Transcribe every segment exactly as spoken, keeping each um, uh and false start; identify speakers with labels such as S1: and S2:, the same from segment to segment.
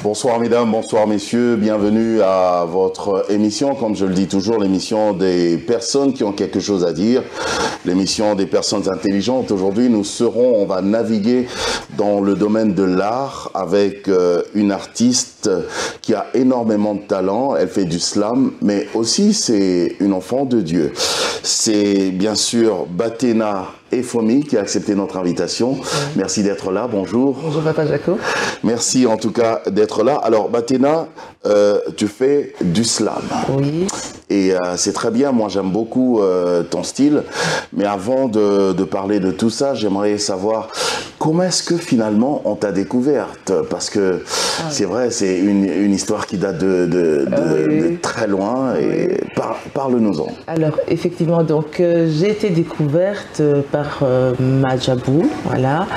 S1: Bonsoir mesdames, bonsoir messieurs, bienvenue à votre émission, comme je le dis toujours, l'émission des personnes qui ont quelque chose à dire, l'émission des personnes intelligentes. Aujourd'hui, nous serons, on va naviguer dans le domaine de l'art avec euh, une artiste qui a énormément de talent, elle fait du slam, mais aussi c'est une enfant de Dieu. C'est bien sûr Bathena Efomi qui a accepté notre invitation. Oui. Merci d'être là, bonjour.
S2: Bonjour Papa Jaco.
S1: Merci en tout cas d'être là. Alors Bathena, euh, tu fais du slam.
S2: Oui.
S1: Et euh, c'est très bien, moi j'aime beaucoup euh, ton style. Mais avant de, de parler de tout ça, j'aimerais savoir comment est-ce que finalement on t'a découverte? Parce que ah, c'est vrai, c'est une, une histoire qui date de, de, de, euh, oui. de très loin. Et oui. par, parle-nous-en.
S2: Alors effectivement, donc euh, j'ai été découverte euh, par euh, Madjabou, voilà.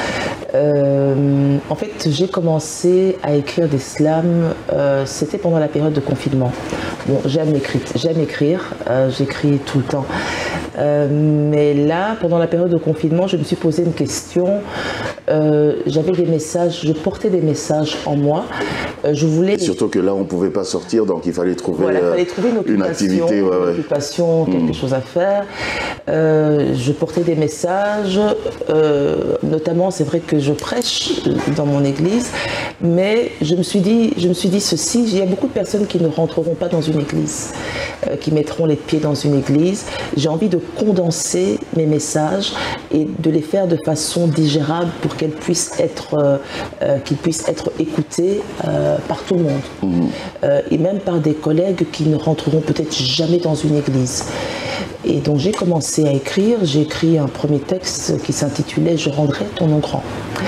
S2: Euh, en fait, j'ai commencé à écrire des slams, euh, c'était pendant la période de confinement. Bon, j'aime écrire, j'aime écrire, euh, j'écris tout le temps. Euh, mais là, pendant la période de confinement, je me suis posé une question. Euh, j'avais des messages, je portais des messages en moi. Euh, je voulais.
S1: Et surtout que là, on ne pouvait pas sortir, donc il fallait trouver,
S2: voilà, euh, fallait trouver une,
S1: une activité, ouais,
S2: une
S1: ouais.
S2: occupation, quelque mmh. chose à faire. Euh, je portais des messages, euh, notamment, c'est vrai que je prêche dans mon église, mais je me suis dit, je me suis dit ceci. Il y a beaucoup de personnes qui ne rentreront pas dans une église, euh, qui mettront les pieds dans une église. J'ai envie de condenser mes messages et de les faire de façon digérable pour qu'elles puissent être, euh, euh, qu'ils puissent être écoutés euh, par tout le monde. Mmh. Euh, et même par des collègues qui ne rentreront peut-être jamais dans une église. Et donc j'ai commencé à écrire, j'ai écrit un premier texte qui s'intitulait « Je rendrai ton nom grand ».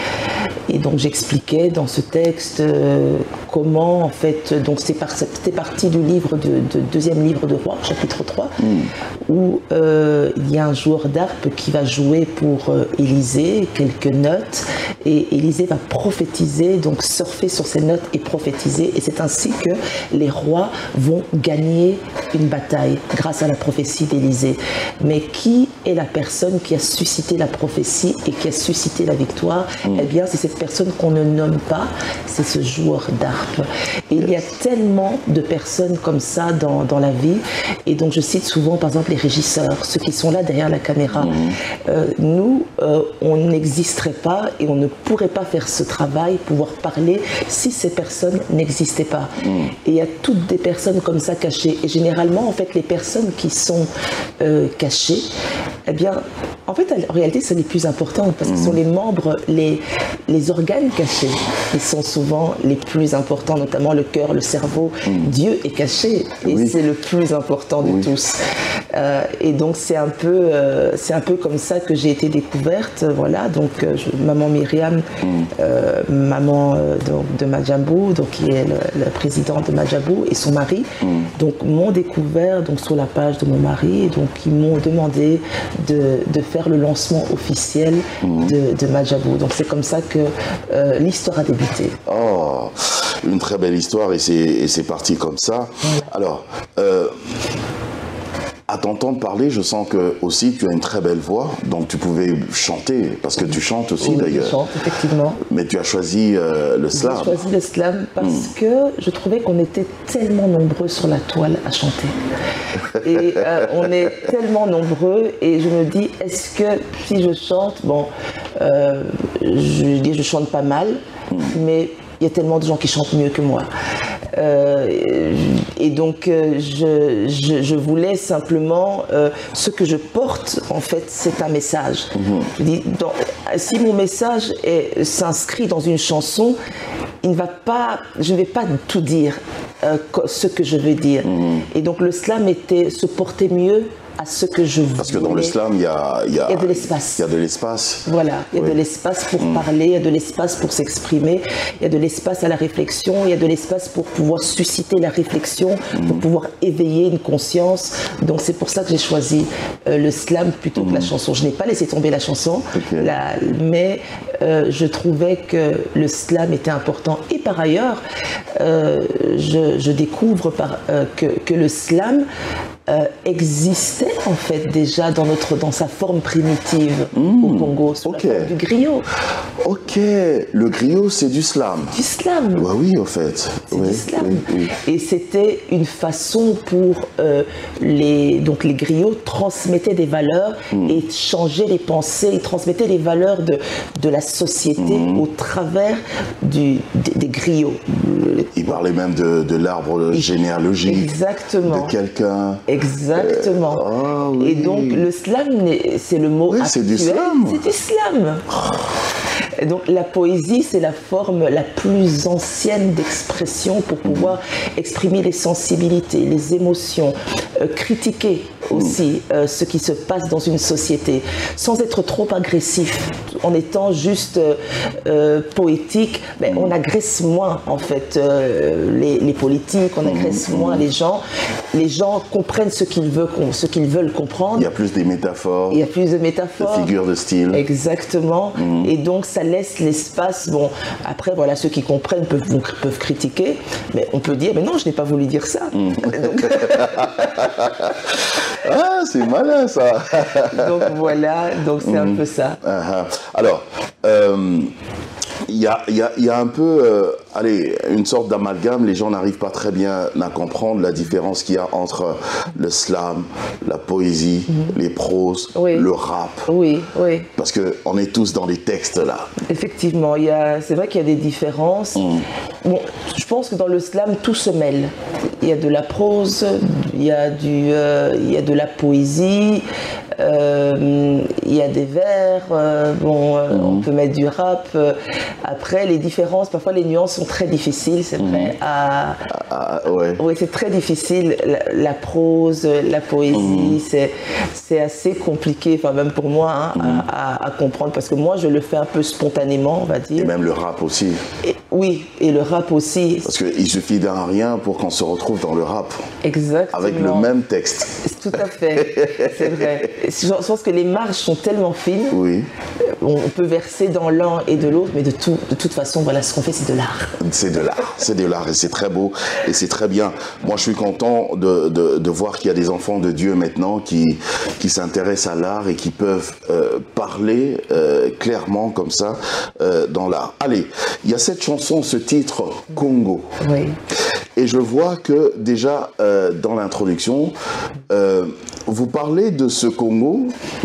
S2: Et donc j'expliquais dans ce texte euh, comment en fait, donc c'était par, parti du livre de, de deuxième livre de Roi, chapitre trois, mmh. où euh, il y a un joueur d'harpe qui va jouer pour euh, Élisée quelques notes, et Élisée va prophétiser, donc surfer sur ces notes et prophétiser, et c'est ainsi que les rois vont gagner une bataille grâce à la prophétie d'Élisée. Mais qui est la personne qui a suscité la prophétie et qui a suscité la victoire? mmh. Eh bien c'est cette personne qu'on ne nomme pas, c'est ce joueur d'harpe. Et il y a tellement de personnes comme ça dans, dans la vie. Et donc je cite souvent par exemple les régisseurs, ceux qui sont là derrière la caméra. Mmh. Euh, nous, euh, on n'existerait pas et on ne pourrait pas faire ce travail, pouvoir parler, si ces personnes n'existaient pas. Mmh. Et il y a toutes des personnes comme ça cachées. Et généralement, en fait, les personnes qui sont euh, cachées, eh bien, en fait, en réalité, c'est les plus importants parce que ce sont les membres, les, les organes cachés qui sont souvent les plus importants, notamment le cœur, le cerveau. Mmh. Dieu est caché et oui. c'est le plus important de oui. tous. Euh, et donc, c'est un peu, euh, c'est un peu comme ça que j'ai été découverte. Voilà, donc euh, je, maman Myriam, mmh. euh, maman euh, donc, de Madjabou, donc qui est le, le président de Madjabou, et son mari, mmh. donc m'ont découvert donc sur la page de mon mari, et donc ils m'ont demandé de, de faire le lancement officiel mmh. de, de Madjabou. Donc c'est comme ça que euh, l'histoire a débuté.
S1: Oh, une très belle histoire, et c'est parti comme ça. Mmh. Alors, euh, à t'entendre parler, je sens que aussi tu as une très belle voix, donc tu pouvais chanter, parce que tu chantes aussi, oui, d'ailleurs.
S2: Je chante, effectivement.
S1: Mais tu as choisi euh, le slam.
S2: J'ai choisi le slam parce mmh. que je trouvais qu'on était tellement nombreux sur la toile à chanter. Et euh, on est tellement nombreux, et je me dis, est-ce que si je chante, bon, euh, je dis je chante pas mal, mmh. mais il y a tellement de gens qui chantent mieux que moi. Euh, et donc euh, je, je, je voulais simplement, euh, ce que je porte en fait c'est un message. Mmh. Je dis, dans, si mon message s'inscrit dans une chanson, il ne va pas, je ne vais pas tout dire euh, ce que je veux dire. Mmh. Et donc le slam était se porter mieux à ce que je voulais.
S1: Parce que dans le slam, il y a, il y a,
S2: il y a de l'espace.
S1: Il y a de l'espace.
S2: Voilà, il y a oui. de l'espace pour mmh. parler, il y a de l'espace pour s'exprimer, il y a de l'espace à la réflexion, il y a de l'espace pour pouvoir susciter la réflexion, mmh. pour pouvoir éveiller une conscience. Donc c'est pour ça que j'ai choisi euh, le slam plutôt mmh. que la chanson. Je n'ai pas laissé tomber la chanson, okay. la, mais euh, je trouvais que le slam était important. Et par ailleurs, euh, je, je découvre par, euh, que, que le slam Euh, existait en fait déjà dans, notre, dans sa forme primitive mmh, au Congo, sous okay. la forme du griot.
S1: Ok, le griot, c'est du slam.
S2: Du slam.
S1: Bah oui, en fait.
S2: C'est
S1: oui,
S2: du slam.
S1: Oui, oui.
S2: Et c'était une façon pour euh, les donc les griots transmettaient des valeurs mm. et changeaient les pensées, ils transmettaient les valeurs de de la société mm. au travers du des, des griots.
S1: Il parlait même de, de l'arbre généalogique.
S2: Exactement.
S1: De quelqu'un.
S2: Exactement.
S1: Euh, oh, oui.
S2: Et donc le slam, c'est le mot
S1: oui,
S2: actuel.
S1: C'est du slam.
S2: C'est du slam. Et donc la poésie, c'est la forme la plus ancienne d'expression pour pouvoir mmh. exprimer les sensibilités, les émotions, euh, critiquer aussi euh, ce qui se passe dans une société, sans être trop agressif, en étant juste euh, euh, poétique, mais on agresse moins en fait euh, les, les politiques, on agresse mmh. moins les gens. Les gens comprennent ce qu'ils veulent, ce qu'ils veulent comprendre.
S1: Il y a plus des métaphores.
S2: Il y a plus de métaphores.
S1: De figures de style.
S2: Exactement. Mmh. Et donc ça laisse l'espace. Bon, après voilà, ceux qui comprennent peuvent, peuvent critiquer, mais on peut dire, mais non, je n'ai pas voulu dire ça. Mmh. Donc...
S1: Ah, c'est malin ça.
S2: Donc voilà, donc c'est mmh. un peu ça.
S1: Uh-huh. Alors, euh, il y a, y, a, y a un peu, euh, allez, une sorte d'amalgame. Les gens n'arrivent pas très bien à comprendre la différence qu'il y a entre le slam, la poésie, mmh. les proses, oui. le rap.
S2: Oui, oui.
S1: Parce qu'on est tous dans les textes là.
S2: Effectivement, il y a, c'est vrai qu'il y a des différences. Mmh. Bon, je pense que dans le slam, tout se mêle. Il y a de la prose, il y a, du, euh, il y a de la poésie, euh, il y a des vers, euh, bon, euh, mmh. on peut mettre du rap. Euh, après, les différences, parfois les nuances sont très difficiles, c'est vrai. Mmh. À,
S1: ah, ouais.
S2: Oui, c'est très difficile. La, la prose, la poésie, mmh. c'est, c'est assez compliqué, enfin même pour moi, hein, mmh. à, à comprendre, parce que moi, je le fais un peu spontanément, on va dire.
S1: Et même le rap aussi.
S2: Et, oui, et le rap aussi.
S1: Parce qu'il suffit d'un rien pour qu'on se retrouve dans le rap.
S2: Exactement.
S1: Avec le même texte.
S2: Tout à fait, c'est vrai. Je pense que les marges sont tellement fines.
S1: Oui.
S2: On peut verser dans l'un et de l'autre, mais de, tout, de toute façon, voilà, ce qu'on fait, c'est de l'art.
S1: C'est de l'art, c'est de l'art, et c'est très beau, et c'est très bien. Moi, je suis content de, de, de voir qu'il y a des enfants de Dieu maintenant qui, qui s'intéressent à l'art et qui peuvent euh, parler euh, clairement comme ça euh, dans l'art. Allez, il y a cette chanson, ce titre, Congo.
S2: Oui.
S1: Et je vois que déjà euh, dans l'introduction, euh, vous parlez de ce Congo,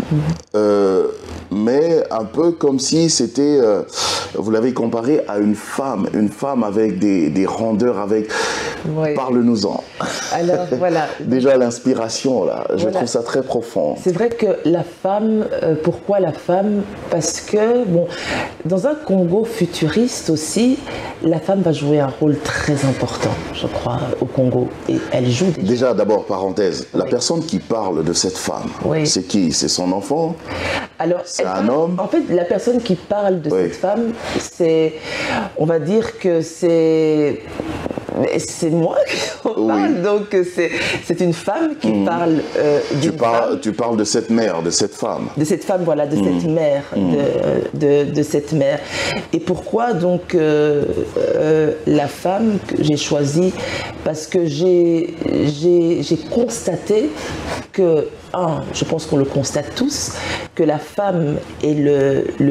S1: euh, mais un peu comme si c'était, euh, vous l'avez comparé à une femme, une femme avec des, des rondeurs, avec... Oui. Parle-nous-en.
S2: Alors voilà.
S1: Déjà l'inspiration là, je voilà. trouve ça très profond.
S2: C'est vrai que la femme, euh, pourquoi la femme? Parce que bon, dans un Congo futuriste aussi, la femme va jouer un rôle très important, je crois, au Congo. Et elle joue déjà.
S1: Déjà, d'abord, parenthèse, oui. la personne qui parle de cette femme, oui. c'est qui? C'est son enfant?
S2: Alors,
S1: c'est un parle, homme?
S2: En fait, la personne qui parle de oui. cette femme, c'est, on va dire que c'est... Mais c'est moi qui en parle, oui. donc c'est, c'est une femme qui mmh. parle euh,
S1: tu,
S2: d'une
S1: parles,
S2: femme.
S1: Tu parles de cette mère, de cette femme.
S2: De cette femme, voilà, de mmh. cette mère, mmh. de, de, de cette mère. Et pourquoi donc euh, euh, la femme que j'ai choisie? Parce que j'ai, j'ai, j'ai constaté que, un, je pense qu'on le constate tous, que la femme est le, le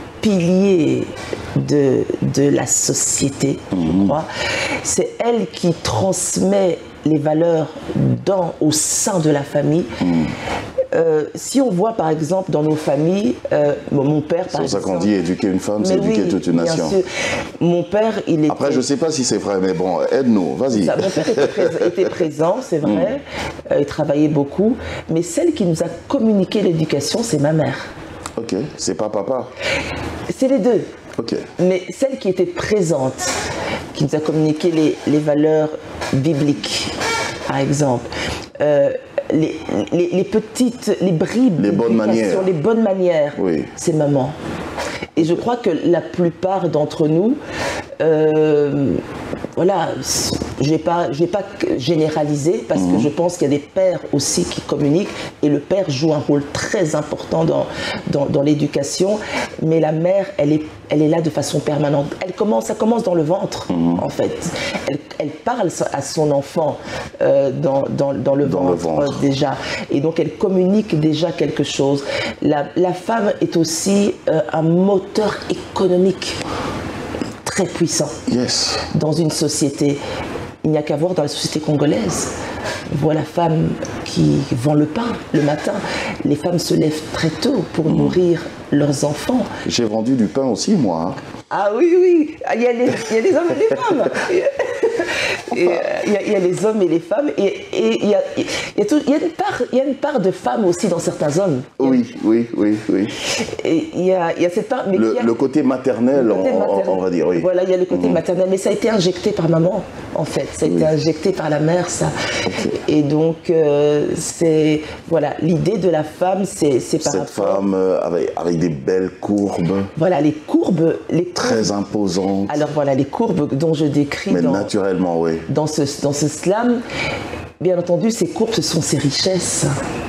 S2: pilier de, de la société, mmh. je crois. C'est elle qui transmet les valeurs dans, au sein de la famille. Mmh. Euh, si on voit par exemple dans nos familles, euh, mon père par exemple...
S1: C'est ça qu'on dit, éduquer une femme, c'est éduquer oui, toute une nation. Bien sûr.
S2: Mon père, il était...
S1: Après, je ne sais pas si c'est vrai, mais bon, aide-nous, vas-y.
S2: Ça, mon père était, pré- était présent, c'est vrai, mmh. euh, il travaillait beaucoup, mais celle qui nous a communiqué l'éducation, c'est ma mère.
S1: Ok, c'est pas papa?
S2: C'est les deux.
S1: Okay.
S2: Mais celle qui était présente, qui nous a communiqué les, les valeurs bibliques, par exemple, euh, les, les, les petites, les bribes,
S1: les bonnes manières,
S2: les bonnes manières,
S1: oui.
S2: c'est maman. Et je crois que la plupart d'entre nous, euh, voilà, je ne vais pas, je vais pas généraliser parce mmh. que je pense qu'il y a des pères aussi qui communiquent et le père joue un rôle très important dans, dans, dans l'éducation, mais la mère, elle est, elle est là de façon permanente. Elle commence, ça commence dans le ventre, mmh. en fait. Elle, elle parle à son enfant euh, dans, dans, dans, le, dans ventre, le ventre déjà, et donc elle communique déjà quelque chose. La, la femme est aussi euh, un moteur économique très puissant
S1: yes.
S2: dans une société. Il n'y a qu'à voir dans la société congolaise. Voilà la femme qui vend le pain le matin. Les femmes se lèvent très tôt pour mmh. nourrir leurs enfants.
S1: J'ai vendu du pain aussi, moi. Hein.
S2: Ah oui, oui, il y a les, il y a les hommes et les femmes. Et, euh, il, y a, il y a les hommes et les femmes. Et, et il, y a, il, y a tout, il, y a une part, il y a une part de femmes aussi dans certains hommes.
S1: Oui, oui, oui, oui.
S2: Et il y a, il y a cette part... Mais
S1: le,
S2: a,
S1: le côté maternel,
S2: le côté
S1: on,
S2: maternel,
S1: on va dire, oui.
S2: Voilà, il y a le côté mmh. maternel. Mais ça a été injecté par maman, en fait. Ça a oui. été injecté par la mère, ça. Okay. Et donc, euh, c'est... Voilà, l'idée de la femme, c'est, c'est par
S1: Cette rapport... femme euh, avec, avec des belles courbes.
S2: Voilà, les courbes... Les courbes
S1: très imposantes.
S2: Alors voilà, les courbes dont je décris
S1: Mais
S2: dans,
S1: naturellement, oui.
S2: dans, ce, dans ce slam, bien entendu, ces courbes, ce sont ces richesses.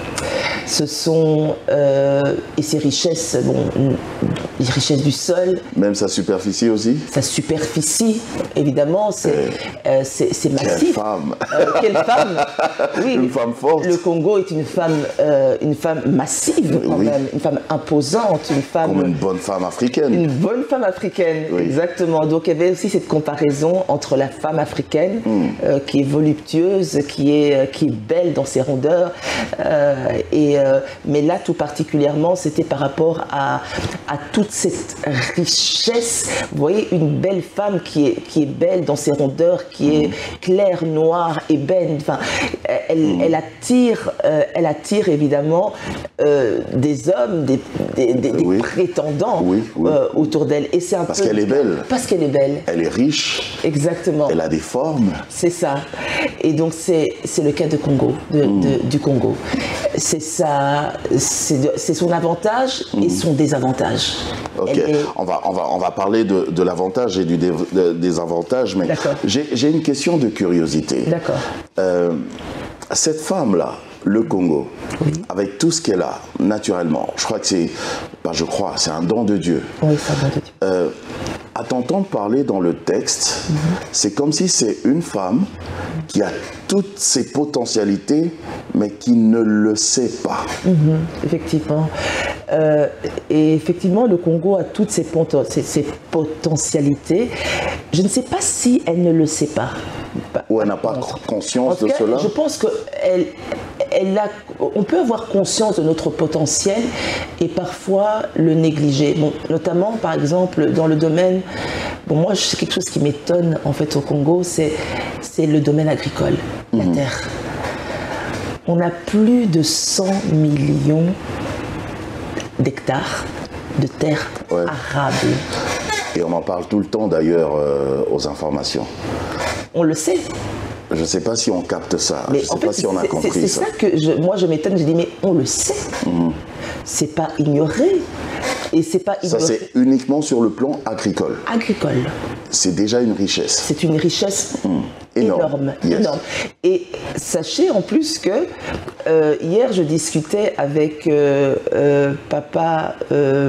S2: Ce sont, euh, et ces richesses, bon, les richesses du sol.
S1: Même sa superficie aussi.
S2: Sa superficie, évidemment, c'est, euh, c'est, c'est massif.
S1: Quelle femme
S2: euh, Quelle femme Oui,
S1: une femme forte.
S2: Le Congo est une femme, euh, une femme massive quand oui. même, une femme imposante, une femme...
S1: Comme une bonne femme africaine.
S2: Une bonne femme africaine, oui. exactement. Donc il y avait aussi cette comparaison entre la femme africaine, mm. euh, qui est voluptueuse, qui est, qui est belle dans ses rondeurs, euh, et Euh, mais là, tout particulièrement, c'était par rapport à, à toute cette richesse. Vous voyez, une belle femme qui est, qui est belle dans ses rondeurs, qui est claire, noire, ébène. Enfin, elle, mmh. elle, attire, euh, elle attire évidemment euh, des hommes, des, des, des, des oui. prétendants oui, oui. Euh, autour d'elle. Et c'est un
S1: parce
S2: peu,
S1: qu'elle est belle.
S2: Parce qu'elle est belle.
S1: Elle est riche.
S2: Exactement.
S1: Elle a des formes.
S2: C'est ça. Et donc, c'est, c'est le cas de Congo, de, mmh. de, du Congo. C'est ça, c'est, de, c'est son avantage et mmh. son désavantage.
S1: Ok, est... on, va, on, va, on va parler de, de l'avantage et du dé, de, désavantage, mais j'ai, j'ai une question de curiosité.
S2: D'accord.
S1: Euh, cette femme-là, le Congo, oui. avec tout ce qu'elle a, naturellement, je crois que c'est, ben je crois, c'est un don de Dieu.
S2: Oui, c'est un don de Dieu.
S1: Euh, à t'entendre parler dans le texte, mmh. c'est comme si c'est une femme qui a toutes ses potentialités, mais qui ne le sait pas.
S2: Mmh, effectivement. Euh, et effectivement, le Congo a toutes ses, poten- ses, ses potentialités. Je ne sais pas si elle ne le sait pas.
S1: Ou elle n'a pas conscience de
S2: cas,
S1: cela.
S2: Je pense qu'elle... Elle a, on peut avoir conscience de notre potentiel et parfois le négliger. Bon, notamment, par exemple, dans le domaine... Bon, moi, c'est quelque chose qui m'étonne, en fait, au Congo, c'est, c'est le domaine agricole, mmh. la terre. On a plus de cent millions d'hectares de terres ouais. arables.
S1: Et on en parle tout le temps, d'ailleurs, euh, aux informations.
S2: On le sait.
S1: Je ne sais pas si on capte ça,
S2: mais
S1: je ne sais
S2: en fait,
S1: pas si on a compris
S2: c'est, c'est
S1: ça.
S2: C'est ça que je, moi je m'étonne, je dis mais on le sait, mmh. c'est pas ignoré. Et c'est pas ignoré.
S1: Ça c'est uniquement sur le plan agricole.
S2: Agricole.
S1: C'est déjà une richesse.
S2: C'est une richesse mmh.
S1: énorme.
S2: énorme,
S1: yes.
S2: énorme. Et sachez en plus que euh, hier je discutais avec euh, euh, papa euh,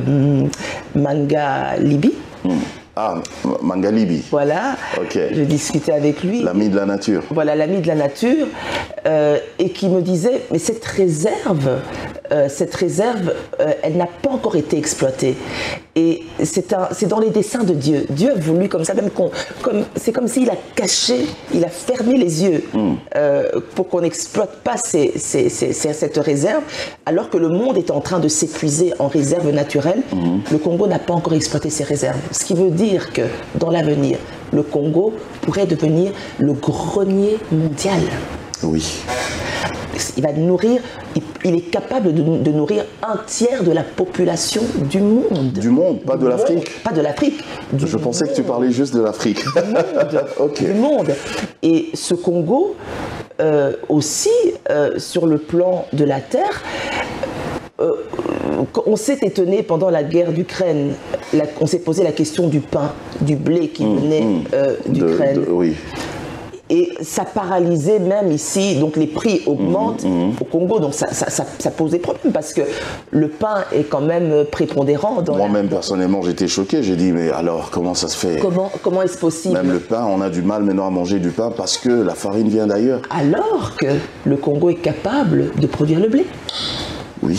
S2: Manga Libi. Mmh.
S1: Ah, Mangalibi.
S2: Voilà,
S1: okay.
S2: Je discutais avec lui.
S1: L'ami de la nature.
S2: Voilà, l'ami de la nature, euh, et qui me disait, mais cette réserve, euh, cette réserve, euh, elle n'a pas encore été exploitée. Et c'est, un, c'est dans les desseins de Dieu. Dieu a voulu comme ça, même qu'on, comme, c'est comme s'il a caché, il a fermé les yeux mm. euh, pour qu'on n'exploite pas ces, ces, ces, ces, cette réserve, alors que le monde est en train de s'épuiser en réserve naturelle. Mm. Le Congo n'a pas encore exploité ses réserves. Ce qui veut dire que dans l'avenir, le Congo pourrait devenir le grenier mondial.
S1: Oui.
S2: Il va nourrir, il, il est capable de, de nourrir un tiers de la population du monde.
S1: Du monde, pas
S2: du
S1: de l'Afrique.
S2: Monde, pas de l'Afrique.
S1: Je pensais monde. que tu parlais juste de l'Afrique.
S2: Du monde. Okay. Du monde. Et ce Congo, euh, aussi, euh, sur le plan de la terre, euh, on s'est étonné pendant la guerre d'Ukraine, la, on s'est posé la question du pain, du blé qui mmh, venait mmh. euh, d'Ukraine.
S1: Oui.
S2: Et ça paralysait même ici, donc les prix augmentent mmh, mmh. au Congo, donc ça, ça, ça, ça pose des problèmes parce que le pain est quand même prépondérant. Dans
S1: Moi-même,
S2: la...
S1: personnellement, j'étais choqué. J'ai dit, mais alors, comment ça se fait?
S2: Comment, comment est-ce possible?
S1: Même le pain, on a du mal maintenant à manger du pain parce que la farine vient d'ailleurs.
S2: Alors que le Congo est capable de produire le blé.
S1: Oui.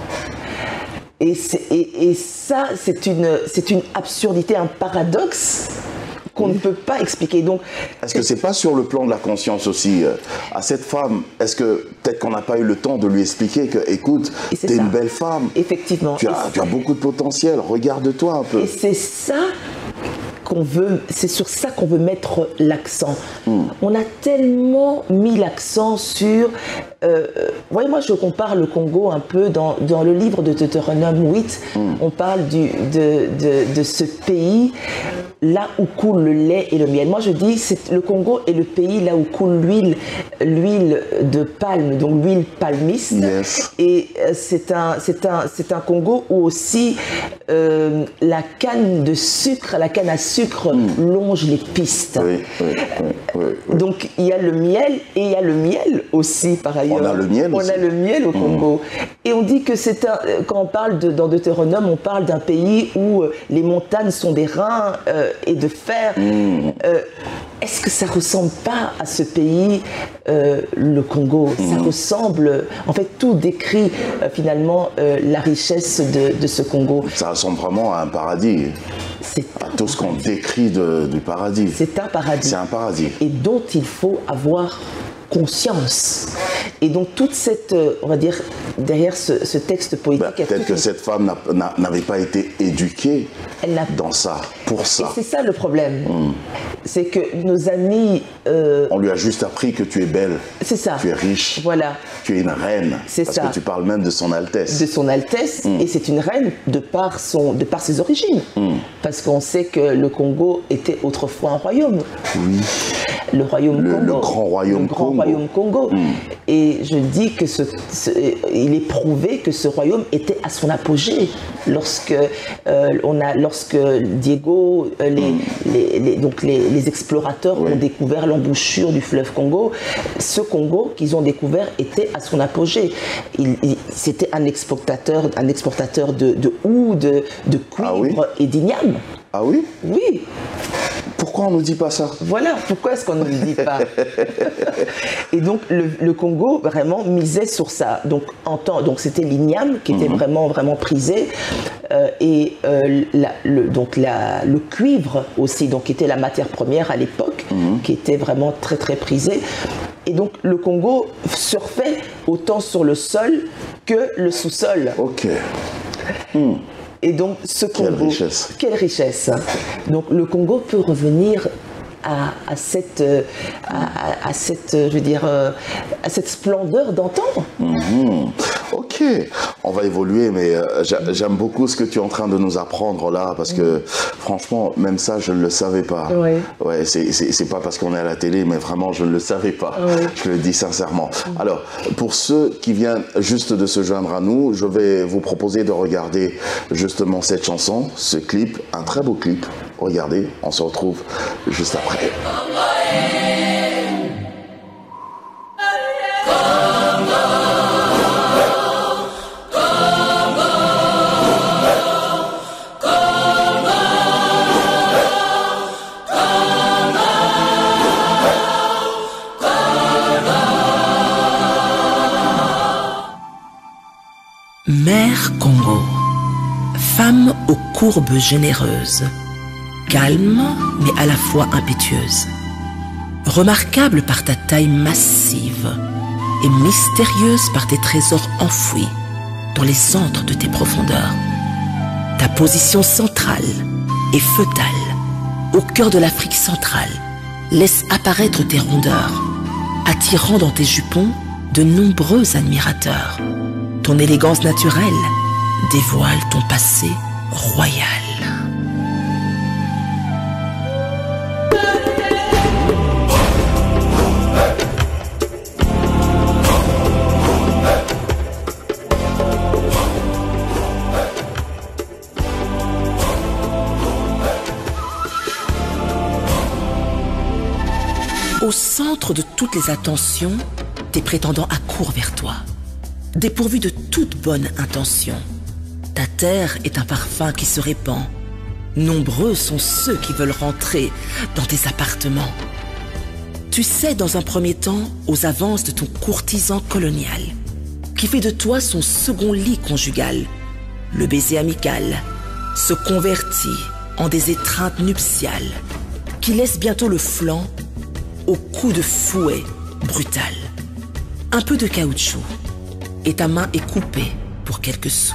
S2: Et, et, et ça, c'est une, c'est une absurdité, un paradoxe qu'on oui. ne peut pas expliquer. Donc,
S1: est-ce que c'est pas sur le plan de la conscience aussi euh, à cette femme? Est-ce que peut-être qu'on n'a pas eu le temps de lui expliquer que, écoute, t'es une belle femme.
S2: Effectivement.
S1: Tu as, tu as beaucoup de potentiel. Regarde-toi un peu.
S2: Et c'est ça qu'on veut, c'est sur ça qu'on veut mettre l'accent. Mm. On a tellement mis l'accent sur... Euh, voyez, moi je compare le Congo un peu dans, dans le livre de Deutéronome huit, mm. on parle du, de, de, de ce pays là où coule le lait et le miel. Moi je dis c'est le Congo est le pays là où coule l'huile, l'huile de palme, donc l'huile palmiste.
S1: Yes.
S2: Et c'est un, c'est un, c'est un Congo où aussi euh, la canne de sucre, la canne à sucre mm. longe les pistes.
S1: Oui, oui, oui, oui, oui.
S2: Donc il y a le miel et il y a le miel aussi par ailleurs.
S1: On a le miel
S2: On
S1: aussi.
S2: a le miel au Congo. Mmh. Et on dit que c'est un... Quand on parle de, dans Deutéronome, on parle d'un pays où euh, les montagnes sont des reins euh, et de fer. Mmh. Euh, est-ce que ça ne ressemble pas à ce pays, euh, le Congo? mmh. Ça ressemble... En fait, tout décrit euh, finalement euh, la richesse de, de ce Congo.
S1: Ça ressemble vraiment à un paradis.
S2: C'est
S1: à tout ce qu'on décrit de, du paradis.
S2: C'est un paradis.
S1: C'est un paradis.
S2: Et dont il faut avoir conscience. Et donc toute cette, on va dire, derrière ce, ce texte poétique...
S1: Ben, peut-être que une... cette femme n'avait pas été éduquée Elle dans ça, pour ça.
S2: Et c'est ça le problème. Mm. C'est que nos amis...
S1: Euh... On lui a juste appris que tu es belle.
S2: C'est ça.
S1: Tu es riche.
S2: Voilà.
S1: Tu es une reine.
S2: C'est
S1: parce
S2: ça.
S1: que tu parles même de son Altesse.
S2: De son Altesse. Mm. Et c'est une reine de par, son, de par ses origines. Mm. Parce qu'on sait que le Congo était autrefois un royaume.
S1: Oui.
S2: Le royaume
S1: le,
S2: Congo.
S1: Le grand royaume
S2: le grand
S1: Congo.
S2: royaume Congo. Mm. Et je dis que ce, ce, il est prouvé que ce royaume était à son apogée lorsque euh, on a, lorsque Diego, euh, les, mm. les, les, donc les, les explorateurs oui. ont découvert l'embouchure du fleuve Congo. Ce Congo qu'ils ont découvert était à son apogée. Il, il, c'était un exportateur, un exportateur de, de houx, de, de cuivre ah oui. et d'igname.
S1: Ah oui?
S2: Oui.
S1: Pourquoi on ne nous dit pas ça?
S2: Voilà, pourquoi est-ce qu'on ne nous dit pas? Et donc le, le Congo vraiment misait sur ça. Donc en temps, donc c'était l'igname qui était mm-hmm. vraiment vraiment prisé euh, et euh, la, le, donc la, le cuivre aussi, donc qui était la matière première à l'époque, mm-hmm. qui était vraiment très très prisée. Et donc le Congo surfait autant sur le sol que le sous-sol.
S1: Ok. Mm.
S2: Et donc ce Congo,
S1: quelle richesse.
S2: Quelle richesse. Donc le Congo peut revenir à, à cette, à, à cette, je veux dire, à cette splendeur d'antan.
S1: Mmh. Ok, on va évoluer, mais euh, j'aime beaucoup ce que tu es en train de nous apprendre là, parce que franchement, même ça, je ne le savais pas.
S2: Oui.
S1: Ouais, c'est pas parce qu'on est à la télé, mais vraiment, je ne le savais pas.
S2: Oui.
S1: Je le dis sincèrement. Mmh. Alors, pour ceux qui viennent juste de se joindre à nous, je vais vous proposer de regarder justement cette chanson, ce clip, un très beau clip. Regardez, on se retrouve juste après.
S3: Mère Congo, femme aux courbes généreuses, calme mais à la fois impétueuse, remarquable par ta taille massive et mystérieuse par tes trésors enfouis dans les centres de tes profondeurs. Ta position centrale et feutale, au cœur de l'Afrique centrale, laisse apparaître tes rondeurs, attirant dans tes jupons de nombreux admirateurs. Ton élégance naturelle dévoile ton passé royal. Au centre de toutes les attentions, tes prétendants accourent vers toi, dépourvus de toute bonne intention. Ta terre est un parfum qui se répand. Nombreux sont ceux qui veulent rentrer dans tes appartements. Tu cèdes dans un premier temps aux avances de ton courtisan colonial, qui fait de toi son second lit conjugal. Le baiser amical se convertit en des étreintes nuptiales, qui laissent bientôt le flanc au coup de fouet brutal. Un peu de caoutchouc, et ta main est coupée pour quelques sous.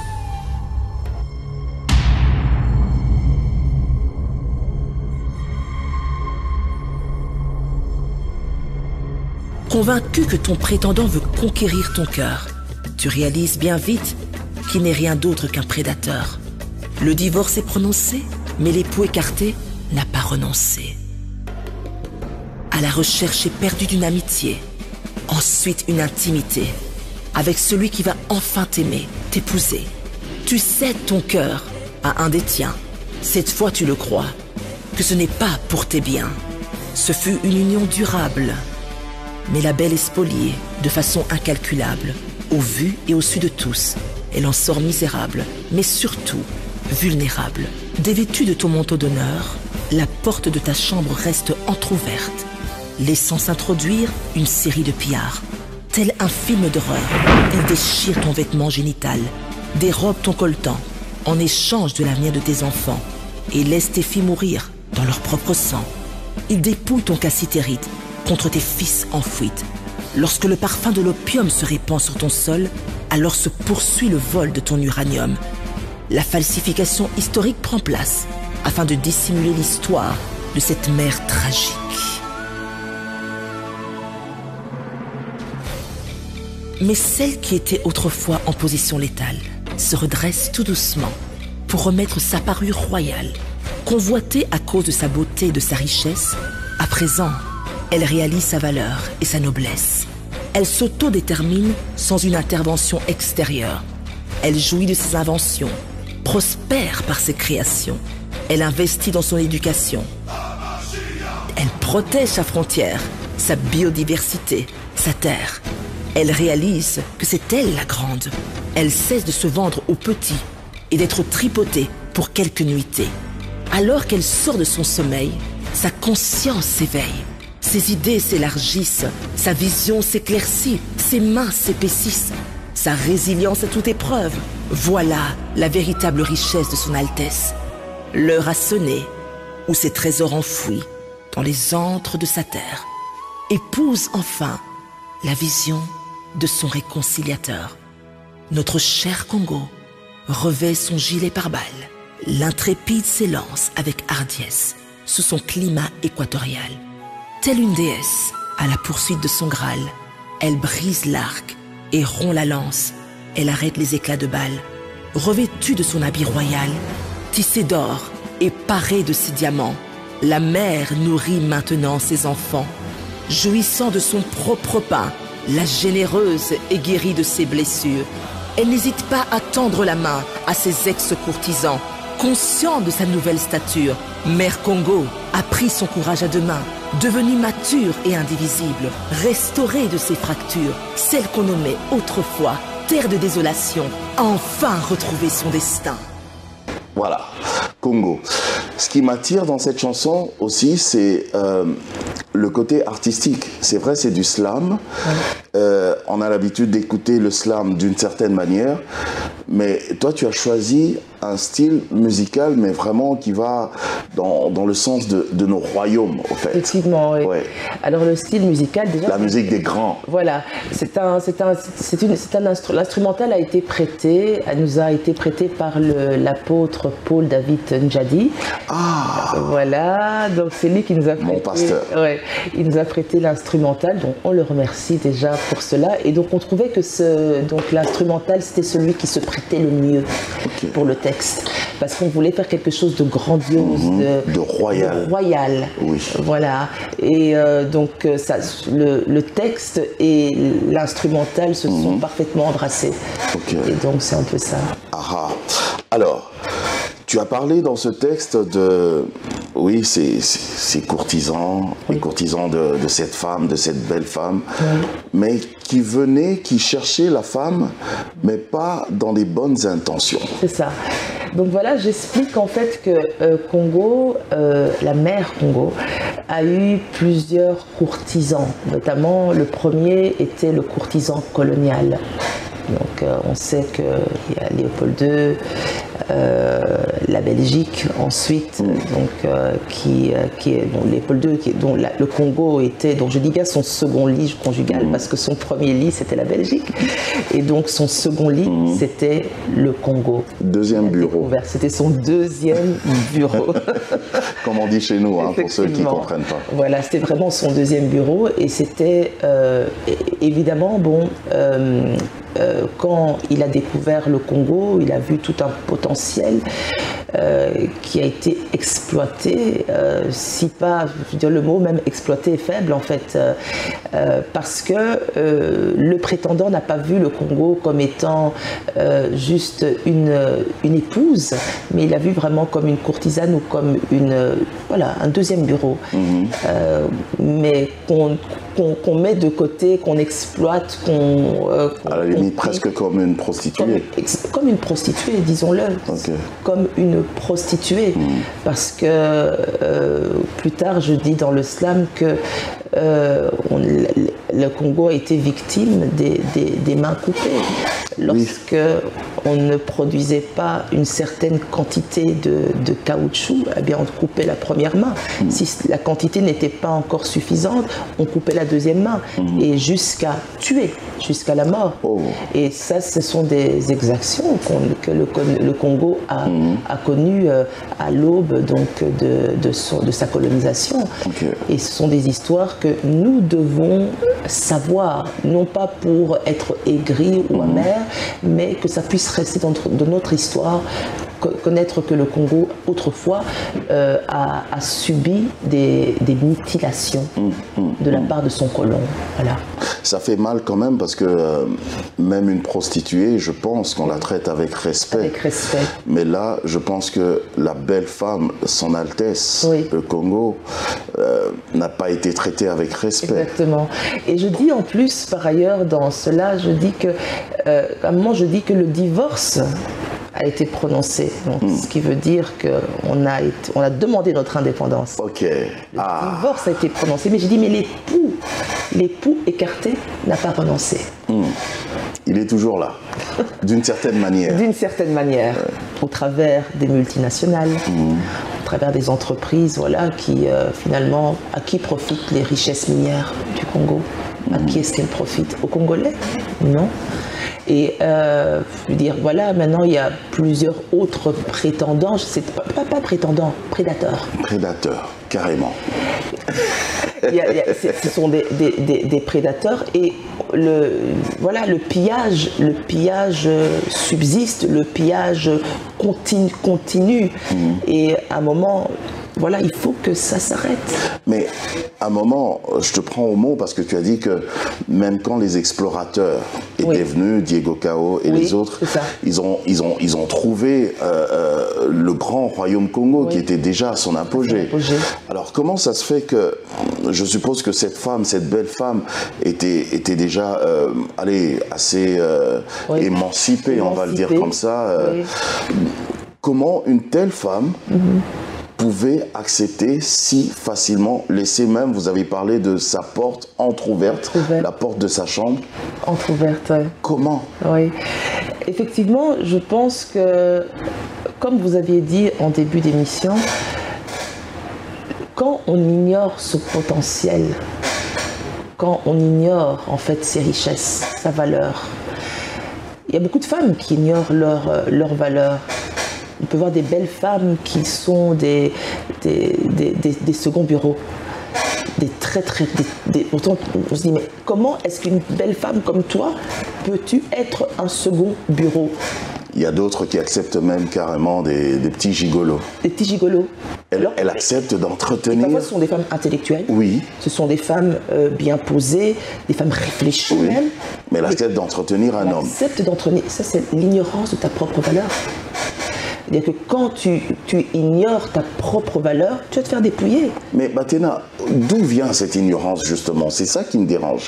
S3: Convaincu que ton prétendant veut conquérir ton cœur, tu réalises bien vite qu'il n'est rien d'autre qu'un prédateur. Le divorce est prononcé, mais l'époux écarté n'a pas renoncé. À la recherche éperdue d'une amitié, ensuite une intimité, avec celui qui va enfin t'aimer, t'épouser. Tu cèdes ton cœur à un des tiens. Cette fois tu le crois, que ce n'est pas pour tes biens. Ce fut une union durable. Mais la belle est spoliée de façon incalculable. Au vu et au su de tous, elle en sort misérable, mais surtout vulnérable. Dévêtue de ton manteau d'honneur, la porte de ta chambre reste entr'ouverte, laissant s'introduire une série de pillards. Tel un film d'horreur, ils déchirent ton vêtement génital, dérobent ton colletant en échange de l'avenir de tes enfants et laissent tes filles mourir dans leur propre sang. Ils dépouillent ton cassitérite contre tes fils en fuite. Lorsque le parfum de l'opium se répand sur ton sol, alors se poursuit le vol de ton uranium. La falsification historique prend place afin de dissimuler l'histoire de cette mère tragique. Mais celle qui était autrefois en position létale se redresse tout doucement pour remettre sa parure royale. Convoitée à cause de sa beauté et de sa richesse, à présent, elle réalise sa valeur et sa noblesse. Elle s'auto-détermine sans une intervention extérieure. Elle jouit de ses inventions, prospère par ses créations. Elle investit dans son éducation. Elle protège sa frontière, sa biodiversité, sa terre. Elle réalise que c'est elle la grande. Elle cesse de se vendre aux petits et d'être tripotée pour quelques nuitées. Alors qu'elle sort de son sommeil, sa conscience s'éveille. Ses idées s'élargissent, sa vision s'éclaircit, ses mains s'épaississent, sa résilience à toute épreuve. Voilà la véritable richesse de son Altesse. L'heure a sonné, où ses trésors enfouis dans les antres de sa terre épouse enfin la vision de son réconciliateur. Notre cher Congo revêt son gilet pare-balles. L'intrépide s'élance avec hardiesse sous son climat équatorial. Telle une déesse à la poursuite de son Graal, elle brise l'arc et rompt la lance. Elle arrête les éclats de balles. Revêtue de son habit royal, tissée d'or et parée de ses diamants, la mère nourrit maintenant ses enfants. Jouissant de son propre pain, la généreuse est guérie de ses blessures. Elle n'hésite pas à tendre la main à ses ex-courtisans. Conscient de sa nouvelle stature, Mère Congo a pris son courage à deux mains, devenue mature et indivisible, restaurée de ses fractures, celle qu'on nommait autrefois terre de désolation, a enfin retrouvé son destin.
S1: Voilà, Congo. Ce qui m'attire dans cette chanson aussi, c'est euh, le côté artistique. C'est vrai, c'est du slam. Ouais. Euh, on a l'habitude d'écouter le slam d'une certaine manière, mais toi, tu as choisi un style musical, mais vraiment qui va dans, dans le sens de, de nos royaumes, au fait.
S2: Effectivement, oui. Ouais. Alors, le style musical, déjà...
S1: La musique des grands.
S2: Voilà. C'est un, c'est un, c'est une, c'est un instru, l'instrumental a été prêté, elle nous a été prêté par le, l'apôtre Paul David Njadi.
S1: Ah.
S2: Voilà. Donc, c'est lui qui nous a prêté...
S1: Mon pasteur.
S2: Ouais. Il nous a prêté l'instrumental, donc on le remercie déjà pour cela. Et donc, on trouvait que ce, donc, l'instrumental, c'était celui qui se prêtait le mieux okay. pour le texte. Parce qu'on voulait faire quelque chose de grandiose, mmh,
S1: de, de royal.
S2: De royal.
S1: Oui.
S2: Voilà. Et euh, donc, ça, le, le texte et l'instrumental se mmh. sont parfaitement embrassés. Okay. Et donc, c'est un peu ça.
S1: Ah. Alors, tu as parlé dans ce texte de, oui, ces, ces courtisans, oui. les courtisans de, de cette femme, de cette belle femme, oui. mais qui venaient, qui cherchaient la femme, mais pas dans les bonnes intentions.
S2: C'est ça. Donc voilà, j'explique en fait que euh, Congo, euh, la mère Congo, a eu plusieurs courtisans. Notamment, le premier était le courtisan colonial. Donc euh, on sait qu'il y a Léopold deux, euh, la Belgique ensuite, mm. donc, euh, qui, euh, qui est, dont Léopold deux, qui, dont la, le Congo était, donc je dis bien son second lit conjugal, mm. parce que son premier lit c'était la Belgique, et donc son second lit mm. c'était le Congo.
S1: Deuxième bureau.
S2: C'était son deuxième bureau.
S1: Comme on dit chez nous, hein, pour ceux qui ne comprennent pas.
S2: Voilà, c'était vraiment son deuxième bureau, et c'était euh, évidemment, bon... Euh, Euh, quand il a découvert le Congo, il a vu tout un potentiel euh, qui a été exploité, euh, si pas, je veux dire le mot même exploité est faible en fait, euh, euh, parce que euh, le prétendant n'a pas vu le Congo comme étant euh, juste une, une épouse, mais il l'a vu vraiment comme une courtisane ou comme une, voilà, un deuxième bureau, mmh. euh, mais qu'on qu'on qu'on met de côté, qu'on exploite, qu'on... Euh, qu
S1: à la limite, presque comme une prostituée.
S2: Comme, comme une prostituée, disons-le. Okay. Comme une prostituée. Mm. Parce que euh, plus tard, je dis dans le slam que euh, on, le Congo a été victime des, des, des mains coupées. Lorsque oui. on ne produisait pas une certaine quantité de, de caoutchouc, eh bien on coupait la première main. Mm. Si la quantité n'était pas encore suffisante, on coupait la deuxième main, mm. et jusqu'à tuer, jusqu'à la mort. Oh. Et ça, ce sont des exactions que le, le Congo a, mm. a connues à l'aube donc de, de, son, de sa colonisation. Okay. Et ce sont des histoires que nous devons savoir, non pas pour être aigris ou amers, mm. mais que ça puisse rester dans notre, de notre histoire, connaître que le Congo, autrefois, euh, a, a subi des, des mutilations mmh, mmh, de la mmh. part de son colon. Voilà.
S1: Ça fait mal quand même parce que euh, même une prostituée, je pense qu'on la traite avec respect.
S2: Avec respect.
S1: Mais là, je pense que la belle femme, son Altesse, oui. le Congo, euh, n'a pas été traitée avec respect.
S2: Exactement. Et je dis en plus, par ailleurs, dans cela, je dis que, euh, à un moment, je dis que le divorce a été prononcé, donc, mm. ce qui veut dire qu'on a, on a demandé notre indépendance.
S1: Ok.
S2: Le
S1: ah.
S2: divorce a été prononcé, mais j'ai dit, mais l'époux, l'époux écarté n'a pas renoncé.
S1: Mm. Il est toujours là, d'une certaine manière.
S2: D'une certaine manière, ouais. au travers des multinationales, mm. au travers des entreprises, voilà, qui euh, finalement, à qui profitent les richesses minières du Congo? Mm. À qui est-ce qu'elles profitent? Aux Congolais? Non. Et euh, je veux dire, voilà, maintenant il y a plusieurs autres prétendants, c'est pas, pas, pas prétendants, prédateurs.
S1: Prédateurs, carrément.
S2: il y a, il y a, ce sont des, des, des, des prédateurs et le, voilà, le pillage, le pillage subsiste, le pillage continue. continue mmh. Et à un moment... Voilà, il faut que ça s'arrête.
S1: Mais à un moment, je te prends au mot parce que tu as dit que même quand les explorateurs étaient oui. venus, Diego Cao et oui, les autres, ils ont, ils, ont, ils ont trouvé euh, euh, le grand royaume Congo oui. qui était déjà à son apogée. apogée. Alors comment ça se fait que, je suppose que cette femme, cette belle femme, était, était déjà euh, allez, assez euh, oui. émancipée, émancipée, on va le dire comme ça. Euh, oui. Comment une telle femme... Mm-hmm. pouvait accepter si facilement, laisser même, vous avez parlé de sa porte entrouverte, entrouverte. La porte de sa chambre.
S2: Entrouverte, oui.
S1: Comment?
S2: Oui. Effectivement, je pense que, comme vous aviez dit en début d'émission, quand on ignore ce potentiel, quand on ignore en fait ses richesses, sa valeur, il y a beaucoup de femmes qui ignorent leur, leur valeur. On peut voir des belles femmes qui sont des, des, des, des, des seconds bureaux. Des très très... Des, des, autant on se dit, mais comment est-ce qu'une belle femme comme toi peux-tu être un second bureau?
S1: Il y a d'autres qui acceptent même carrément des, des petits gigolos.
S2: Des petits gigolos.
S1: Elle, Alors, elle accepte d'entretenir...
S2: Parfois, ce sont des femmes intellectuelles.
S1: Oui.
S2: Ce sont des femmes euh, bien posées, des femmes réfléchies oui. même.
S1: Mais elle accepte d'entretenir un
S2: elle
S1: homme.
S2: Elle accepte d'entretenir... Ça, c'est l'ignorance de ta propre valeur. C'est-à-dire que quand tu, tu ignores ta propre valeur, tu vas te faire dépouiller.
S1: Mais Bathéna, d'où vient cette ignorance justement? C'est ça qui me dérange.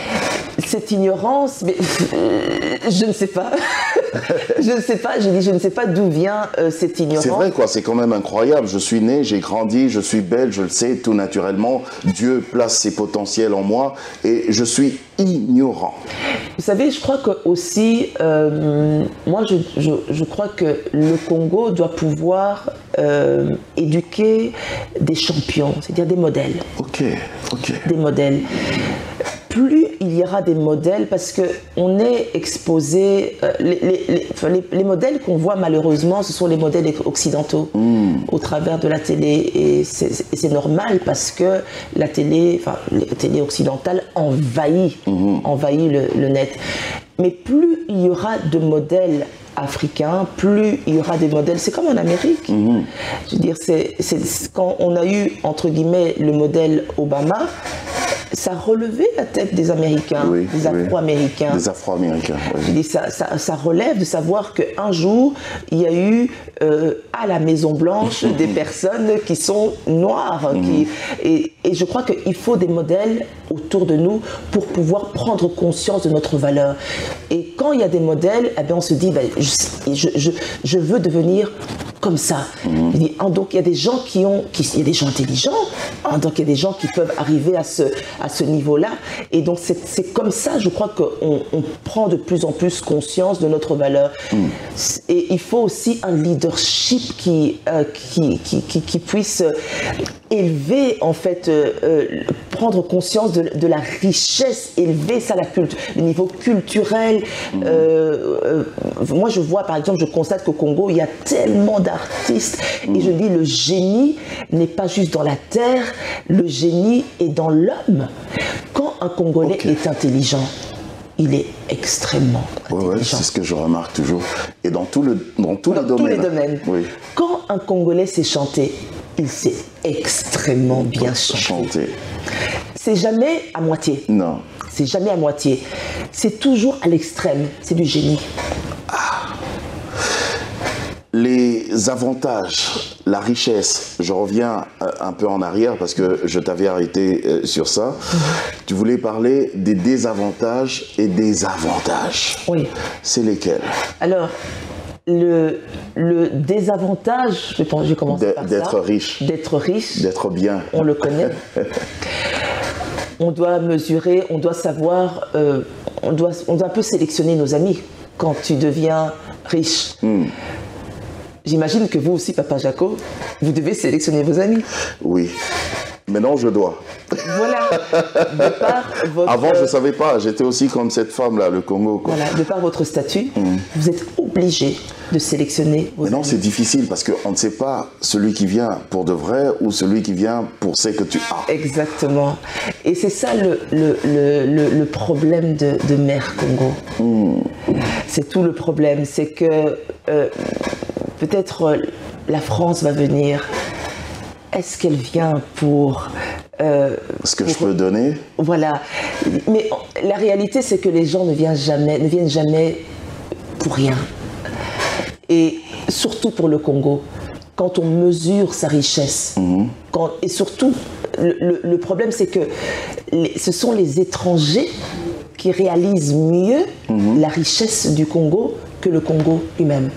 S2: Cette ignorance, mais euh, je ne sais pas. je ne sais pas, je dis, je ne sais pas d'où vient euh, cette ignorance.
S1: C'est vrai quoi, c'est quand même incroyable. Je suis né, j'ai grandi, je suis belle, je le sais, tout naturellement. Dieu place ses potentiels en moi et je suis ignorant.
S2: Vous savez, je crois que aussi, euh, moi je, je, je crois que le Congo doit pouvoir euh, éduquer des champions, c'est-à-dire des modèles.
S1: Ok, ok.
S2: Des modèles. Plus il y aura des modèles, parce qu'on est exposé, euh, les, les, les, les, les modèles qu'on voit malheureusement, ce sont les modèles occidentaux mm. au travers de la télé. Et c'est normal parce que la télé, enfin, la télé occidentale envahit, mm-hmm. envahit le, le net. Mais plus il y aura de modèles africains, plus il y aura des modèles. C'est comme en Amérique. Mm-hmm. Je veux dire, c'est quand on a eu, entre guillemets, le modèle Obama, ça relevait la tête des Américains,
S1: oui,
S2: des Afro-Américains.
S1: Oui, des Afro-Américains, oui.
S2: Ça, ça, ça relève de savoir qu'un jour, il y a eu euh, à la Maison-Blanche des personnes qui sont noires. Mm-hmm. qui, et, et je crois qu'il faut des modèles autour de nous pour pouvoir prendre conscience de notre valeur. Et quand il y a des modèles, eh bien on se dit, ben, je, je, je, je veux devenir comme ça. Mm-hmm. Donc il y a des gens qui ont, qui, il y a des gens intelligents, hein, donc il y a des gens qui peuvent arriver à ce, à ce niveau-là. Et donc c'est comme ça, je crois qu'on on prend de plus en plus conscience de notre valeur. Mm. Et il faut aussi un leadership qui, euh, qui, qui, qui, qui puisse élever, en fait, euh, euh, prendre conscience de, de la richesse, élever ça, la culte, le niveau culturel. Mm. Euh, euh, moi je vois, par exemple, je constate qu'au Congo, il y a tellement d'artistes mmh. et je dis le génie n'est pas juste dans la terre, le génie est dans l'homme. Quand un Congolais okay. est intelligent, il est extrêmement intelligent.
S1: Ouais, ouais, c'est ce que je remarque toujours. Et dans, tout le, dans tous
S2: dans
S1: les domaines.
S2: Tous les domaines.
S1: Oui.
S2: Quand un Congolais sait chanter, il sait extrêmement bien chanter. chanter. C'est jamais à moitié.
S1: Non.
S2: C'est jamais à moitié. C'est toujours à l'extrême. C'est du génie.
S1: Ah. Les avantages, la richesse, je reviens un peu en arrière parce que je t'avais arrêté sur ça. Mmh. Tu voulais parler des désavantages et des avantages.
S2: Oui.
S1: C'est lesquels?
S2: Alors, le, le désavantage, je vais commencer par ça.
S1: D'être riche.
S2: D'être riche.
S1: D'être bien.
S2: On le connaît. On doit mesurer, on doit savoir, euh, on, doit, on doit un peu sélectionner nos amis quand tu deviens riche. Mmh. J'imagine que vous aussi, Papa Jaco, vous devez sélectionner vos amis.
S1: Oui, maintenant je dois.
S2: Voilà, de par votre...
S1: Avant, je ne savais pas, j'étais aussi comme cette femme-là, le Congo. Quoi.
S2: Voilà, de par votre statut, mmh. vous êtes obligé de sélectionner vos
S1: Maintenant,
S2: amis.
S1: c'est difficile parce qu'on ne sait pas celui qui vient pour de vrai ou celui qui vient pour ce que tu as.
S2: Exactement. Et c'est ça le, le, le, le, le problème de, de Mère Congo. Mmh. C'est tout le problème, c'est que... Euh, peut-être la France va venir. Est-ce qu'elle vient pour... Euh,
S1: Ce que
S2: pour...
S1: je peux donner?
S2: Voilà. Mais la réalité, c'est que les gens ne viennent jamais, ne viennent jamais pour rien. Et surtout pour le Congo, quand on mesure sa richesse, mmh. quand, et surtout, le, le, le problème, c'est que les, ce sont les étrangers qui réalisent mieux mmh. la richesse du Congo que le Congo lui-même.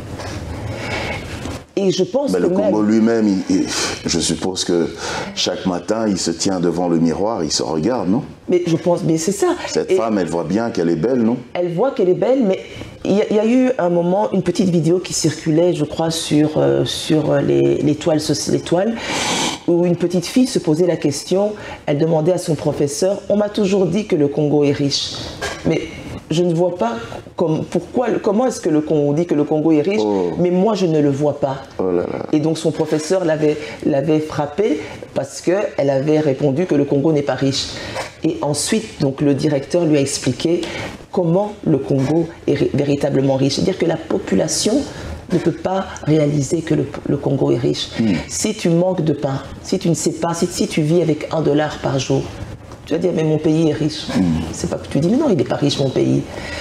S2: Et je pense
S1: ben,
S2: que
S1: le
S2: même...
S1: Congo lui-même, je suppose que chaque matin, il se tient devant le miroir, il se regarde, non?
S2: Mais je pense, mais c'est ça.
S1: Cette
S2: et
S1: femme, elle voit bien qu'elle est belle, non?
S2: Elle voit qu'elle est belle, mais il y, y a eu un moment, une petite vidéo qui circulait, je crois, sur, euh, sur les, les, toiles, les toiles, où une petite fille se posait la question, elle demandait à son professeur, on m'a toujours dit que le Congo est riche. Mais je ne vois pas comme, pourquoi, comment est-ce que le Congo dit que le Congo est riche, oh. mais moi je ne le vois pas.
S1: Oh là là.
S2: Et donc son professeur l'avait l'avait frappée parce qu'elle avait répondu que le Congo n'est pas riche. Et ensuite, donc, le directeur lui a expliqué comment le Congo est véritablement riche. C'est-à-dire que la population ne peut pas réaliser que le, le Congo est riche. Mm. Si tu manques de pain, si tu ne sais pas, si, si tu vis avec un dollar par jour, tu vas dire, mais mon pays est riche. Mm. C'est pas que tu dis, mais non, il n'est pas riche, mon pays.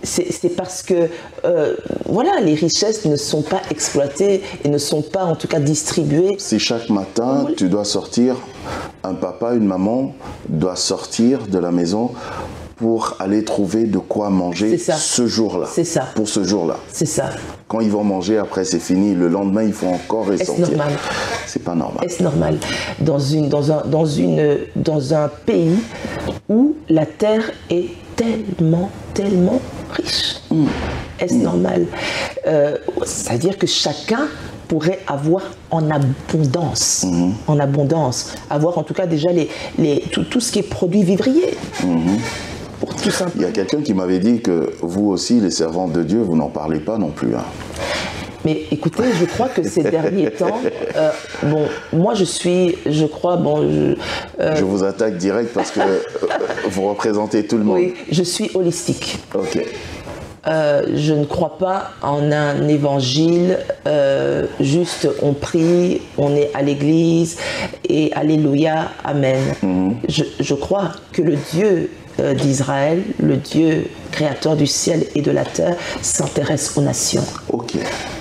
S2: c'est parce que euh, voilà, les richesses ne sont pas exploitées et ne sont pas en tout cas distribuées.
S1: Si chaque matin tu dois sortir, un papa, une maman doit sortir de la maison pour aller trouver de quoi manger ce jour-là.
S2: C'est ça.
S1: Pour ce jour-là.
S2: C'est ça.
S1: Quand ils vont manger, après c'est fini. Le lendemain, il faut encore ressortir.
S2: Est-ce normal?
S1: C'est pas normal.
S2: Est-ce normal dans, une, dans, un, dans, une, dans un pays où la terre est tellement, tellement riche? Mmh. Est-ce mmh. normal? euh, C'est-à-dire que chacun pourrait avoir en abondance, mmh. en abondance, avoir en tout cas déjà les, les, tout, tout ce qui est produit vivrier. Mmh. Pour tout
S1: Il y a quelqu'un qui m'avait dit que vous aussi, les servantes de Dieu, vous n'en parlez pas non plus. Hein.
S2: Mais écoutez, je crois que ces derniers temps, euh, bon, moi je suis, je crois, bon... Je,
S1: euh, je vous attaque direct parce que euh, vous représentez tout le monde.
S2: Oui, je suis holistique.
S1: Ok.
S2: Euh, je ne crois pas en un évangile, euh, juste on prie, on est à l'église et alléluia, amen. Mm-hmm. je, je crois que le Dieu euh, d'Israël, le Dieu créateur du ciel et de la terre, s'intéresse aux nations.
S1: Ok.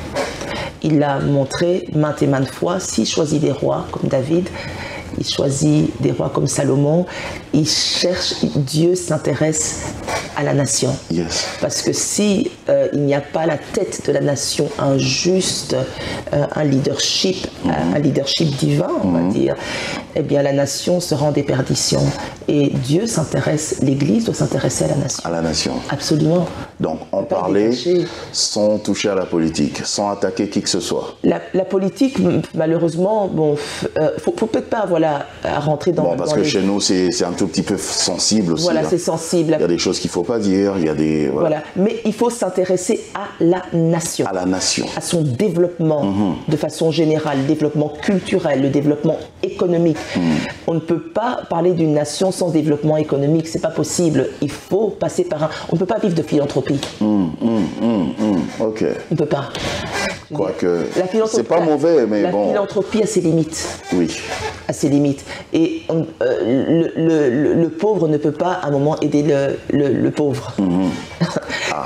S2: Il l'a montré maintes et maintes fois. S'il choisit des rois comme David, il choisit des rois comme Salomon, il cherche, Dieu s'intéresse à la nation.
S1: Yes.
S2: Parce que si euh, il n'y a pas la tête de la nation, un juste, euh, un leadership, mm-hmm. un leadership divin, on mm-hmm. va dire, eh bien la nation sera en déperdition. Et Dieu s'intéresse, l'Église doit s'intéresser à la nation.
S1: À la nation.
S2: Absolument.
S1: Donc en parler sans toucher à la politique, sans attaquer qui que ce soit.
S2: La, la politique, malheureusement, bon, euh, faut, faut peut-être pas, voilà, rentrer dans.
S1: Bon, parce
S2: dans
S1: que
S2: les...
S1: chez nous, c'est un tout petit peu sensible aussi.
S2: Voilà,
S1: hein.
S2: c'est sensible.
S1: Il y a des choses qu'il faut pas dire, il y a des.
S2: Voilà. voilà. Mais il faut s'intéresser à la nation.
S1: À la nation.
S2: À son développement, mm-hmm. de façon générale, le développement culturel, le développement économique. Mm. On ne peut pas parler d'une nation sans développement économique, c'est pas possible. Il faut passer par un. On ne peut pas vivre de philanthropie.
S1: Mm, mm, mm, mm. Ok.
S2: On ne peut pas.
S1: Quoique, c'est pas mauvais, mais
S2: la
S1: bon.
S2: La philanthropie a ses limites.
S1: Oui.
S2: A ses limites. Et on, euh, le, le, le, le pauvre ne peut pas, à un moment, aider le, le, le pauvre. Mm-hmm. Ah.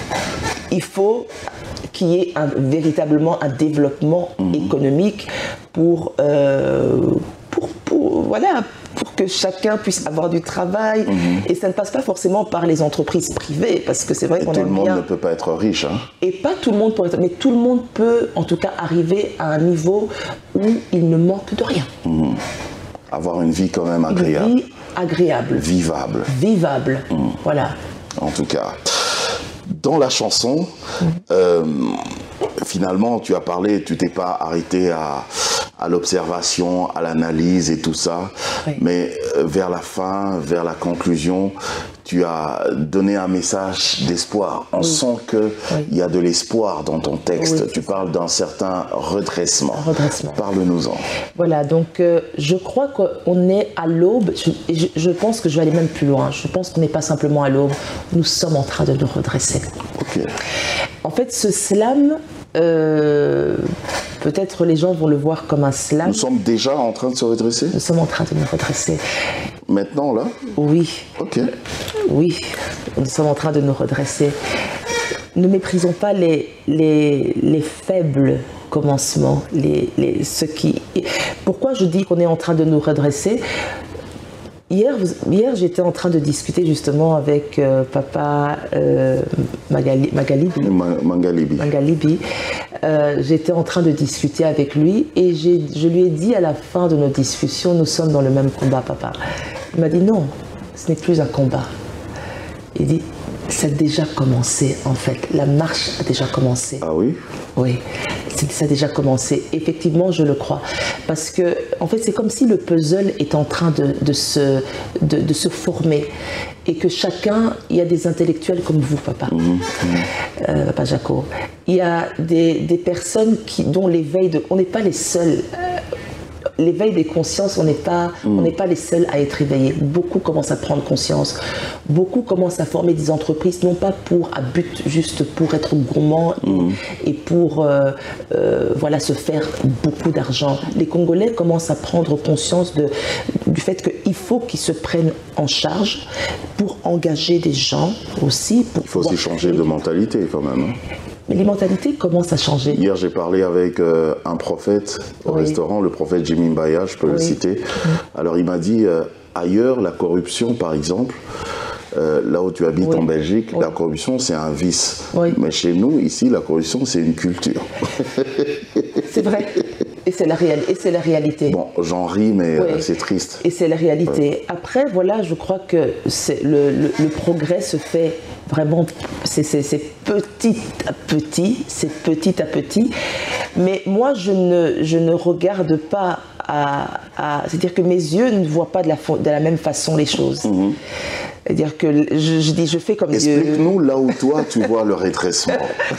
S2: Il faut qu'il y ait un, véritablement un développement mm-hmm. économique pour, euh, pour, pour, voilà, pour que chacun puisse avoir du travail. Mm-hmm. Et ça ne passe pas forcément par les entreprises privées, parce que c'est vrai qu'on aime bien...
S1: tout le monde ne peut pas être riche. Hein.
S2: Et pas tout le monde peut être... Mais tout le monde peut, en tout cas, arriver à un niveau où il ne manque de rien.
S1: Mm-hmm. Avoir une vie quand même agréable.
S2: Une vie agréable.
S1: Vivable.
S2: Vivable, mm. voilà.
S1: En tout cas, dans la chanson, mm. euh, finalement, tu as parlé, tu t'es pas arrêté à... à l'observation, à l'analyse et tout ça, oui. mais vers la fin, vers la conclusion, tu as donné un message d'espoir. On oui. sent qu'il oui. y a de l'espoir dans ton texte. Oui, tu parles d'un certain redressement.
S2: redressement.
S1: Parle-nous-en.
S2: Voilà, donc euh, je crois qu'on est à l'aube. Je, je, je pense que je vais aller même plus loin. Je pense qu'on n'est pas simplement à l'aube. Nous sommes en train de nous redresser.
S1: Ok.
S2: En fait, ce slam... Euh, peut-être les gens vont le voir comme un slam.
S1: Nous sommes déjà en train de se redresser?
S2: Nous sommes en train de nous redresser.
S1: Maintenant, là?
S2: Oui.
S1: Ok.
S2: Oui, nous sommes en train de nous redresser. Ne méprisons pas les, les, les faibles commencements. Les, les, ceux qui... Pourquoi je dis qu'on est en train de nous redresser? Hier, hier j'étais en train de discuter justement avec euh, papa euh, Magali, Magalibi.
S1: Mangalibi.
S2: Mangalibi. Euh, j'étais en train de discuter avec lui et je lui ai dit à la fin de nos discussions, nous sommes dans le même combat, papa. Il m'a dit non, ce n'est plus un combat. Il dit, ça a déjà commencé en fait, la marche a déjà commencé.
S1: Ah oui?
S2: Oui, ça a déjà commencé. Effectivement, je le crois. Parce que, en fait, c'est comme si le puzzle est en train de, de, se, de, de se former. Et que chacun, il y a des intellectuels comme vous, papa, mmh, euh, papa Jaco. Il y a des, des personnes qui, dont l'éveil de... On n'est pas les seuls... Euh, l'éveil des consciences, on n'est pas, mmh. on n'est pas les seuls à être éveillés. Beaucoup commencent à prendre conscience. Beaucoup commencent à former des entreprises, non pas pour à but juste pour être gourmand mmh. et, et pour euh, euh, voilà, se faire beaucoup d'argent. Les Congolais commencent à prendre conscience de, du fait qu'il faut qu'ils se prennent en charge pour engager des gens aussi. Pour
S1: Il faut aussi changer de mentalité quand même. Hein.
S2: Mais les mentalités commencent à changer.
S1: Hier, j'ai parlé avec euh, un prophète au oui. restaurant, le prophète Jimmy Mbaya, je peux oui. le citer. Mmh. Alors, il m'a dit, euh, ailleurs, la corruption, par exemple, euh, là où tu habites oui. en Belgique, oui. la corruption, c'est un vice. Oui. Mais chez nous, ici, la corruption, c'est une culture.
S2: C'est vrai. Et c'est la, la réalité.
S1: Bon, j'en ris, mais oui. euh, c'est triste.
S2: Et c'est la réalité. Ouais. Après, voilà, je crois que le, le, le progrès se fait vraiment, c'est petit à petit, c'est petit à petit. Mais moi, je ne, je ne regarde pas à... à c'est-à-dire que mes yeux ne voient pas de la, de la même façon les choses. Mm-hmm. C'est-à-dire que je, je dis, je fais comme Dieu.
S1: Explique-nous là où toi, tu vois le rétrécissement.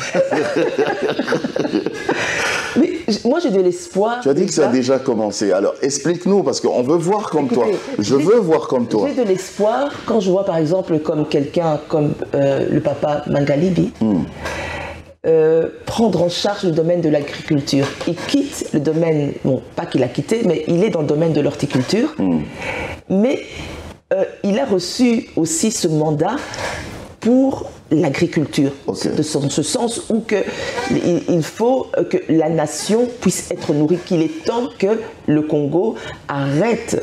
S2: Mais moi, j'ai de l'espoir.
S1: Tu as dit que ça a déjà commencé. Alors, explique-nous, parce qu'on veut voir comme Écoutez, toi. Je veux voir comme toi.
S2: J'ai de l'espoir quand je vois, par exemple, comme quelqu'un comme euh, le papa Mangalibi, mm. euh, prendre en charge le domaine de l'agriculture. Il quitte le domaine, bon, pas qu'il a quitté, mais il est dans le domaine de l'horticulture. Mm. Mais euh, il a reçu aussi ce mandat pour l'agriculture, okay. de ce, ce sens où que, il, il faut que la nation puisse être nourrie, qu'il est temps que le Congo arrête,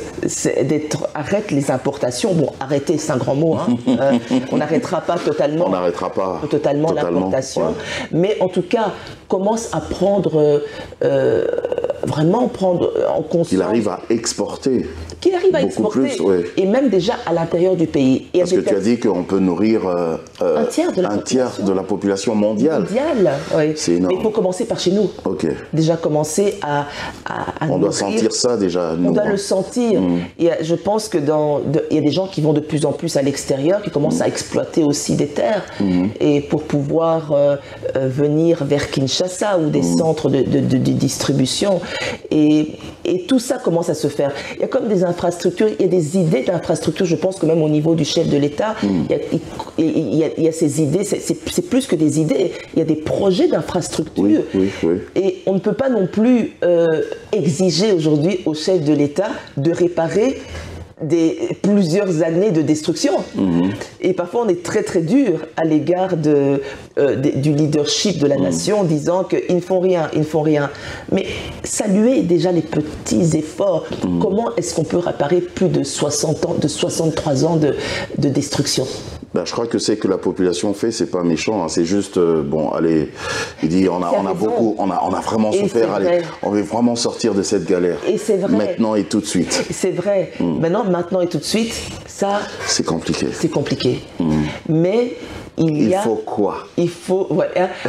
S2: arrête les importations. Bon, arrêter, c'est un grand mot, hein. euh, on n'arrêtera pas totalement,
S1: on n'arrêtera pas
S2: totalement, totalement l'importation, ouais. mais en tout cas, commence à prendre, euh, vraiment prendre en conscience.
S1: Qu'il arrive à exporter.
S2: Qu'il arrive à exporter, plus, ouais. et même déjà à l'intérieur du pays. Et
S1: Parce que tu as dit qu'on peut nourrir euh,
S2: un tiers de la,
S1: un tiers de la population mondiale.
S2: Mondiale, oui.
S1: C'est énorme.
S2: Mais il faut commencer par chez nous.
S1: Ok.
S2: Déjà commencer à, à, à
S1: On
S2: nourrir.
S1: doit sentir ça déjà. Nous,
S2: On doit
S1: hein.
S2: le sentir. Mm. Et je pense que dans, de, il y a des gens qui vont de plus en plus à l'extérieur, qui commencent mm. à exploiter aussi des terres, mm. et pour pouvoir euh, euh, venir vers Kinshasa ou des mm. centres de, de, de, de distribution. Et, et tout ça commence à se faire. Il y a comme des infrastructures, il y a des idées d'infrastructures, je pense que même au niveau du chef de l'État, mm. il, il, il, il y a ces idées, c'est plus que des idées, il y a des projets d'infrastructures.
S1: Oui, oui, oui.
S2: Et on ne peut pas non plus euh, exiger aujourd'hui au chef de l'État de réparer des, plusieurs années de destruction. Mmh. Et parfois on est très très dur à l'égard de, euh, de, du leadership de la mmh. nation, en disant qu'ils ne font rien, ils ne font rien. Mais saluer déjà les petits efforts. Mmh. Comment est-ce qu'on peut réparer plus de soixante ans, de soixante-trois ans de, de destruction?
S1: Ben, je crois que c'est que la population fait, c'est pas méchant, hein, c'est juste, euh, bon, allez, il dit, on a, on a beaucoup, on a, on a vraiment et souffert, allez, on veut vraiment sortir de cette galère.
S2: Et c'est vrai.
S1: Maintenant et tout de suite.
S2: C'est vrai. Mm. Maintenant, maintenant et tout de suite, ça...
S1: C'est compliqué.
S2: C'est compliqué. Mm. Mais il y
S1: il
S2: a...
S1: faut quoi?
S2: Il faut... Ouais.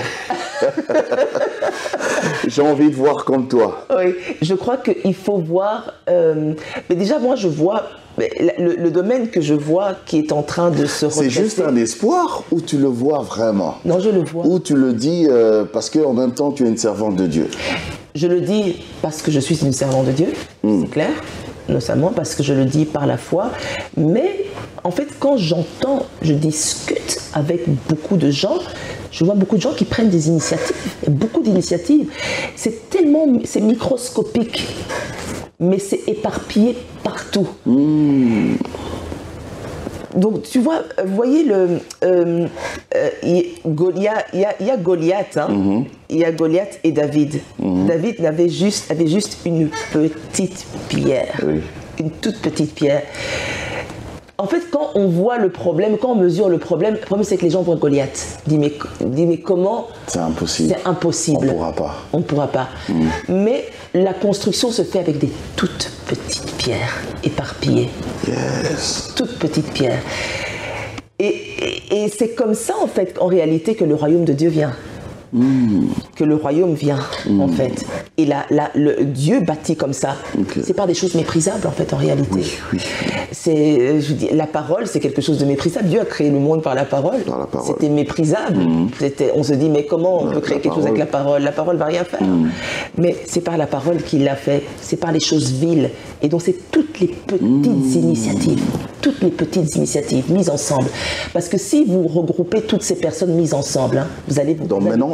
S1: J'ai envie de voir comme toi.
S2: Oui, je crois qu'il faut voir... Euh, mais déjà, moi, je vois... Le, le domaine que je vois qui est en train de se redresser...
S1: C'est juste un espoir ou tu le vois vraiment?
S2: Non, je le vois.
S1: Ou tu le dis euh, parce qu'en même temps, tu es une servante de Dieu?
S2: Je le dis parce que je suis une servante de Dieu, mm. c'est clair, notamment parce que je le dis par la foi. Mais en fait, quand j'entends, je discute avec beaucoup de gens, je vois beaucoup de gens qui prennent des initiatives, beaucoup d'initiatives. C'est tellement, c'est microscopique, mais c'est éparpillé partout. Mmh. Donc, tu vois, vous voyez, le, euh, euh, il, y a, il, y a, il y a Goliath, hein, mmh. il y a Goliath et David. Mmh. David avait juste, avait juste une petite pierre, oui. une toute petite pierre. En fait, quand on voit le problème, quand on mesure le problème, le problème c'est que les gens voient Goliath. Dis mais, dis mais comment?
S1: C'est impossible.
S2: C'est impossible.
S1: On ne pourra pas.
S2: On ne pourra pas. Mm. Mais la construction se fait avec des toutes petites pierres éparpillées.
S1: Yes.
S2: Toutes petites pierres. Et, et, et c'est comme ça, en fait, en réalité, que le royaume de Dieu vient. Mmh. Que le royaume vient, mmh. en fait. Et là, là, le Dieu bâtit comme ça. Okay. C'est pas des choses méprisables, en fait, en réalité.
S1: Oui, oui.
S2: C'est, je dis, la parole, c'est quelque chose de méprisable. Dieu a créé le monde par la parole.
S1: Par parole.
S2: C'était méprisable. Mmh. C'était, on se dit, mais comment on la, peut créer quelque parole. chose avec la parole? La parole va rien faire. Mmh. Mais c'est par la parole qu'il l'a fait. C'est par les choses viles. Et donc, c'est toutes les petites mmh. initiatives. Toutes les petites initiatives mises ensemble. Parce que si vous regroupez toutes ces personnes mises ensemble, hein, vous allez vous...
S1: Donc maintenant,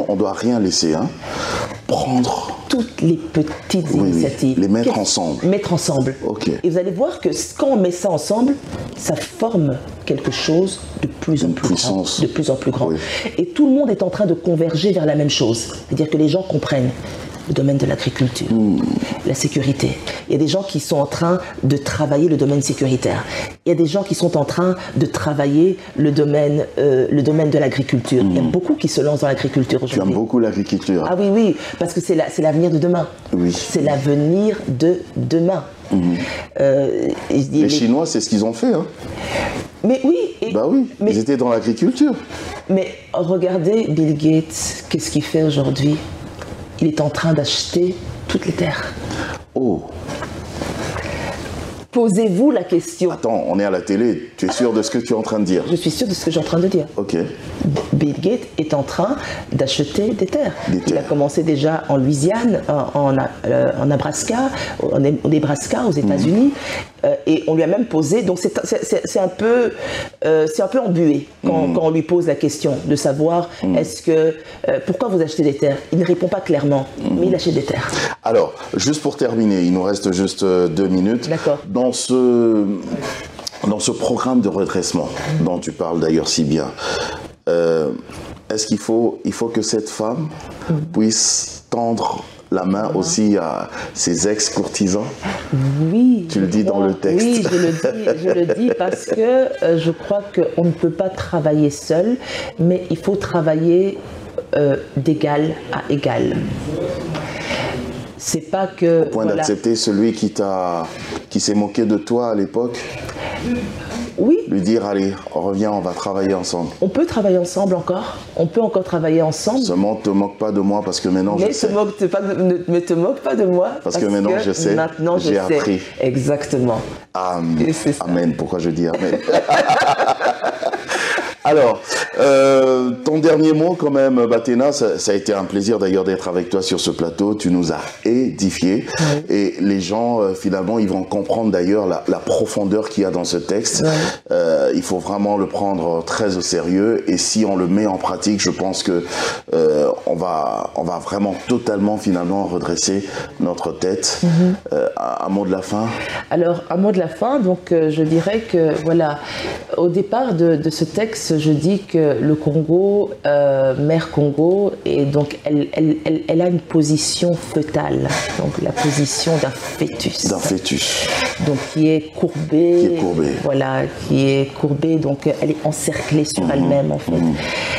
S1: on doit rien laisser, hein. Prendre
S2: toutes les petites
S1: oui,
S2: initiatives.
S1: Oui, les mettre ensemble.
S2: Mettre ensemble.
S1: Ok.
S2: Et vous allez voir que quand on met ça ensemble, ça forme quelque chose de plus en
S1: Une
S2: plus
S1: puissance.
S2: grand. De plus en plus grand.
S1: Oui.
S2: Et tout le monde est en train de converger vers la même chose. C'est-à-dire que les gens comprennent le domaine de l'agriculture, mmh. la sécurité. Il y a des gens qui sont en train de travailler le domaine sécuritaire. Il y a des gens qui sont en train de travailler le domaine, euh, le domaine de l'agriculture. Mmh. Il y a beaucoup qui se lancent dans l'agriculture aujourd'hui.
S1: Tu aimes beaucoup l'agriculture.
S2: Ah oui, oui, parce que c'est la, c'est l'avenir de demain.
S1: Oui.
S2: C'est l'avenir de demain. Mmh. Euh,
S1: les, les Chinois, c'est ce qu'ils ont fait. Hein.
S2: Mais oui. Et,
S1: bah oui,
S2: mais,
S1: ils étaient dans l'agriculture.
S2: Mais regardez Bill Gates, qu'est-ce qu'il fait aujourd'hui? Il est en train d'acheter toutes les terres.
S1: Oh.
S2: Posez-vous la question.
S1: Attends, on est à la télé. Tu es sûr de ce que tu es en train de dire?
S2: Je suis sûr de ce que je suis en train de dire.
S1: Ok.
S2: Bill Gates est en train d'acheter des terres.
S1: Des terres.
S2: Il a commencé déjà en Louisiane, en, en, euh, en Nebraska, en, en Nebraska, aux États-Unis, mmh. euh, et on lui a même posé. Donc c'est, c'est, c'est, c'est un peu, euh, c'est un peu embué quand, mmh. quand on lui pose la question de savoir mmh. est-ce que euh, pourquoi vous achetez des terres. Il ne répond pas clairement, mmh. mais il achète des terres.
S1: Alors, juste pour terminer, il nous reste juste deux minutes.
S2: D'accord.
S1: Dans ce, dans ce programme de redressement mmh. dont tu parles d'ailleurs si bien, euh, est-ce qu'il faut, il faut que cette femme mmh. puisse tendre la main mmh. aussi à ses ex-courtisans?
S2: Oui.
S1: Tu le dis
S2: crois,
S1: dans le texte.
S2: Oui, je le dis, je le dis parce que euh, je crois qu'on ne peut pas travailler seul, mais il faut travailler euh, d'égal à égal. C'est pas que...
S1: Au point
S2: voilà.
S1: d'accepter celui qui t'a, qui s'est moqué de toi à l'époque?
S2: Oui.
S1: Lui dire, allez, reviens, on va travailler ensemble.
S2: On peut travailler ensemble encore. On peut encore travailler ensemble.
S1: Seulement, ne te moque pas de moi parce que maintenant
S2: mais
S1: je sais.
S2: Te moque, te, pas, ne, ne te moque pas de moi.
S1: Parce, parce que maintenant que je sais,
S2: maintenant je
S1: j'ai
S2: sais.
S1: appris.
S2: Exactement.
S1: Amen. Amen. Pourquoi je dis Amen? Alors, euh, ton dernier mot quand même, Bathéna, ça, ça a été un plaisir d'ailleurs d'être avec toi sur ce plateau. Tu nous as édifiés oui. et les gens, euh, finalement, ils vont comprendre d'ailleurs la, la profondeur qu'il y a dans ce texte. Oui. Euh, il faut vraiment le prendre très au sérieux et si on le met en pratique, je pense que euh, on va, on va vraiment totalement finalement redresser notre tête. Mm-hmm. euh, un, un mot de la fin?
S2: Alors, un mot de la fin, donc euh, je dirais que voilà, au départ de, de ce texte, je dis que le Congo, euh, mère Congo, et donc elle, elle, elle, elle a une position fœtale, donc la position d'un fœtus.
S1: D'un fœtus.
S2: Donc qui est courbé.
S1: Qui est courbé.
S2: Voilà, qui est courbé, donc elle est encerclée sur mmh. elle-même en fait. Mmh.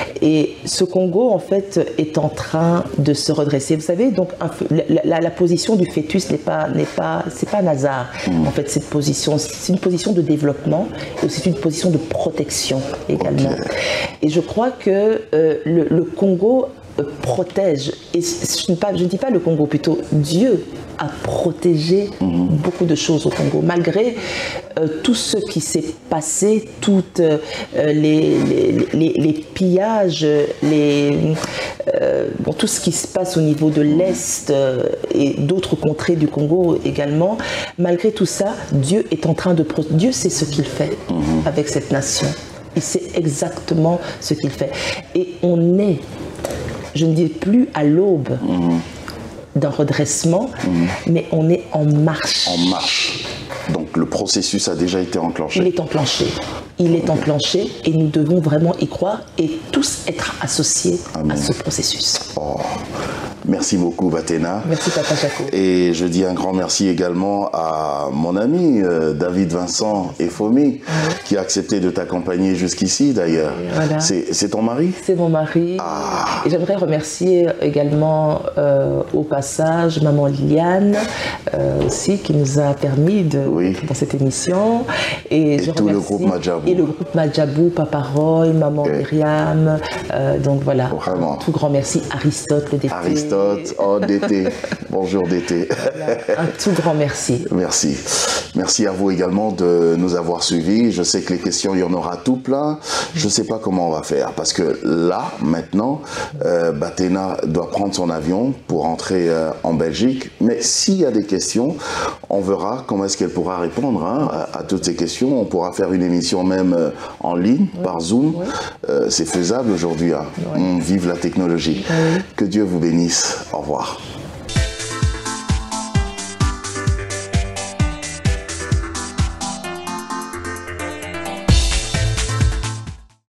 S2: Et ce Congo en fait est en train de se redresser. Vous savez, donc un, la, la, la position du fœtus n'est pas, n'est pas, c'est pas un hasard. Mmh. En fait, cette position, c'est une position de développement et aussi une position de protection également. Okay. Et je crois que euh, le, le Congo euh, protège, et je ne, pas, je ne dis pas le Congo, plutôt Dieu a protégé mmh. beaucoup de choses au Congo, malgré euh, tout ce qui s'est passé, toutes euh, les, les, les, les pillages, les, euh, bon, tout ce qui se passe au niveau de l'Est euh, et d'autres contrées du Congo également. Malgré tout ça, Dieu est en train de protéger. Dieu sait ce qu'il fait mmh. avec cette nation. Il sait exactement ce qu'il fait. Et on est, je ne dis plus à l'aube mmh. d'un redressement, mmh. mais on est en marche.
S1: En marche. Donc le processus a déjà été enclenché.
S2: Il est enclenché. Il est enclenché et nous devons vraiment y croire et tous être associés Amen. À ce processus.
S1: Oh. Merci beaucoup, Bathéna.
S2: Merci, Papa Jaco.
S1: Et je dis un grand merci également à mon ami euh, David Vincent Efomi, oui. qui a accepté de t'accompagner jusqu'ici d'ailleurs. Voilà. C'est, c'est ton mari?
S2: C'est mon mari. Ah. Et j'aimerais remercier également euh, au passage maman Liliane euh, aussi qui nous a permis de oui. dans cette émission. Et,
S1: et
S2: je
S1: tout le groupe Madjabou.
S2: Et le groupe Madjabou, Papa Roy, maman okay. Myriam. Euh, donc voilà.
S1: Vraiment.
S2: Tout grand merci. Aristote, le défi.
S1: Aristote. Aristote, oh d'été, bonjour d'été.
S2: Voilà. Un tout grand merci.
S1: Merci. Merci à vous également de nous avoir suivis. Je sais que les questions, il y en aura tout plein. Je ne sais pas comment on va faire parce que là, maintenant, euh, Bathéna doit prendre son avion pour rentrer euh, en Belgique. Mais s'il y a des questions, on verra comment est-ce qu'elle pourra répondre hein, à, à toutes ces questions. On pourra faire une émission même euh, en ligne, oui. par Zoom. Oui. Euh, c'est faisable aujourd'hui. Hein. Oui. On vive la technologie. Oui. Que Dieu vous bénisse. Au revoir.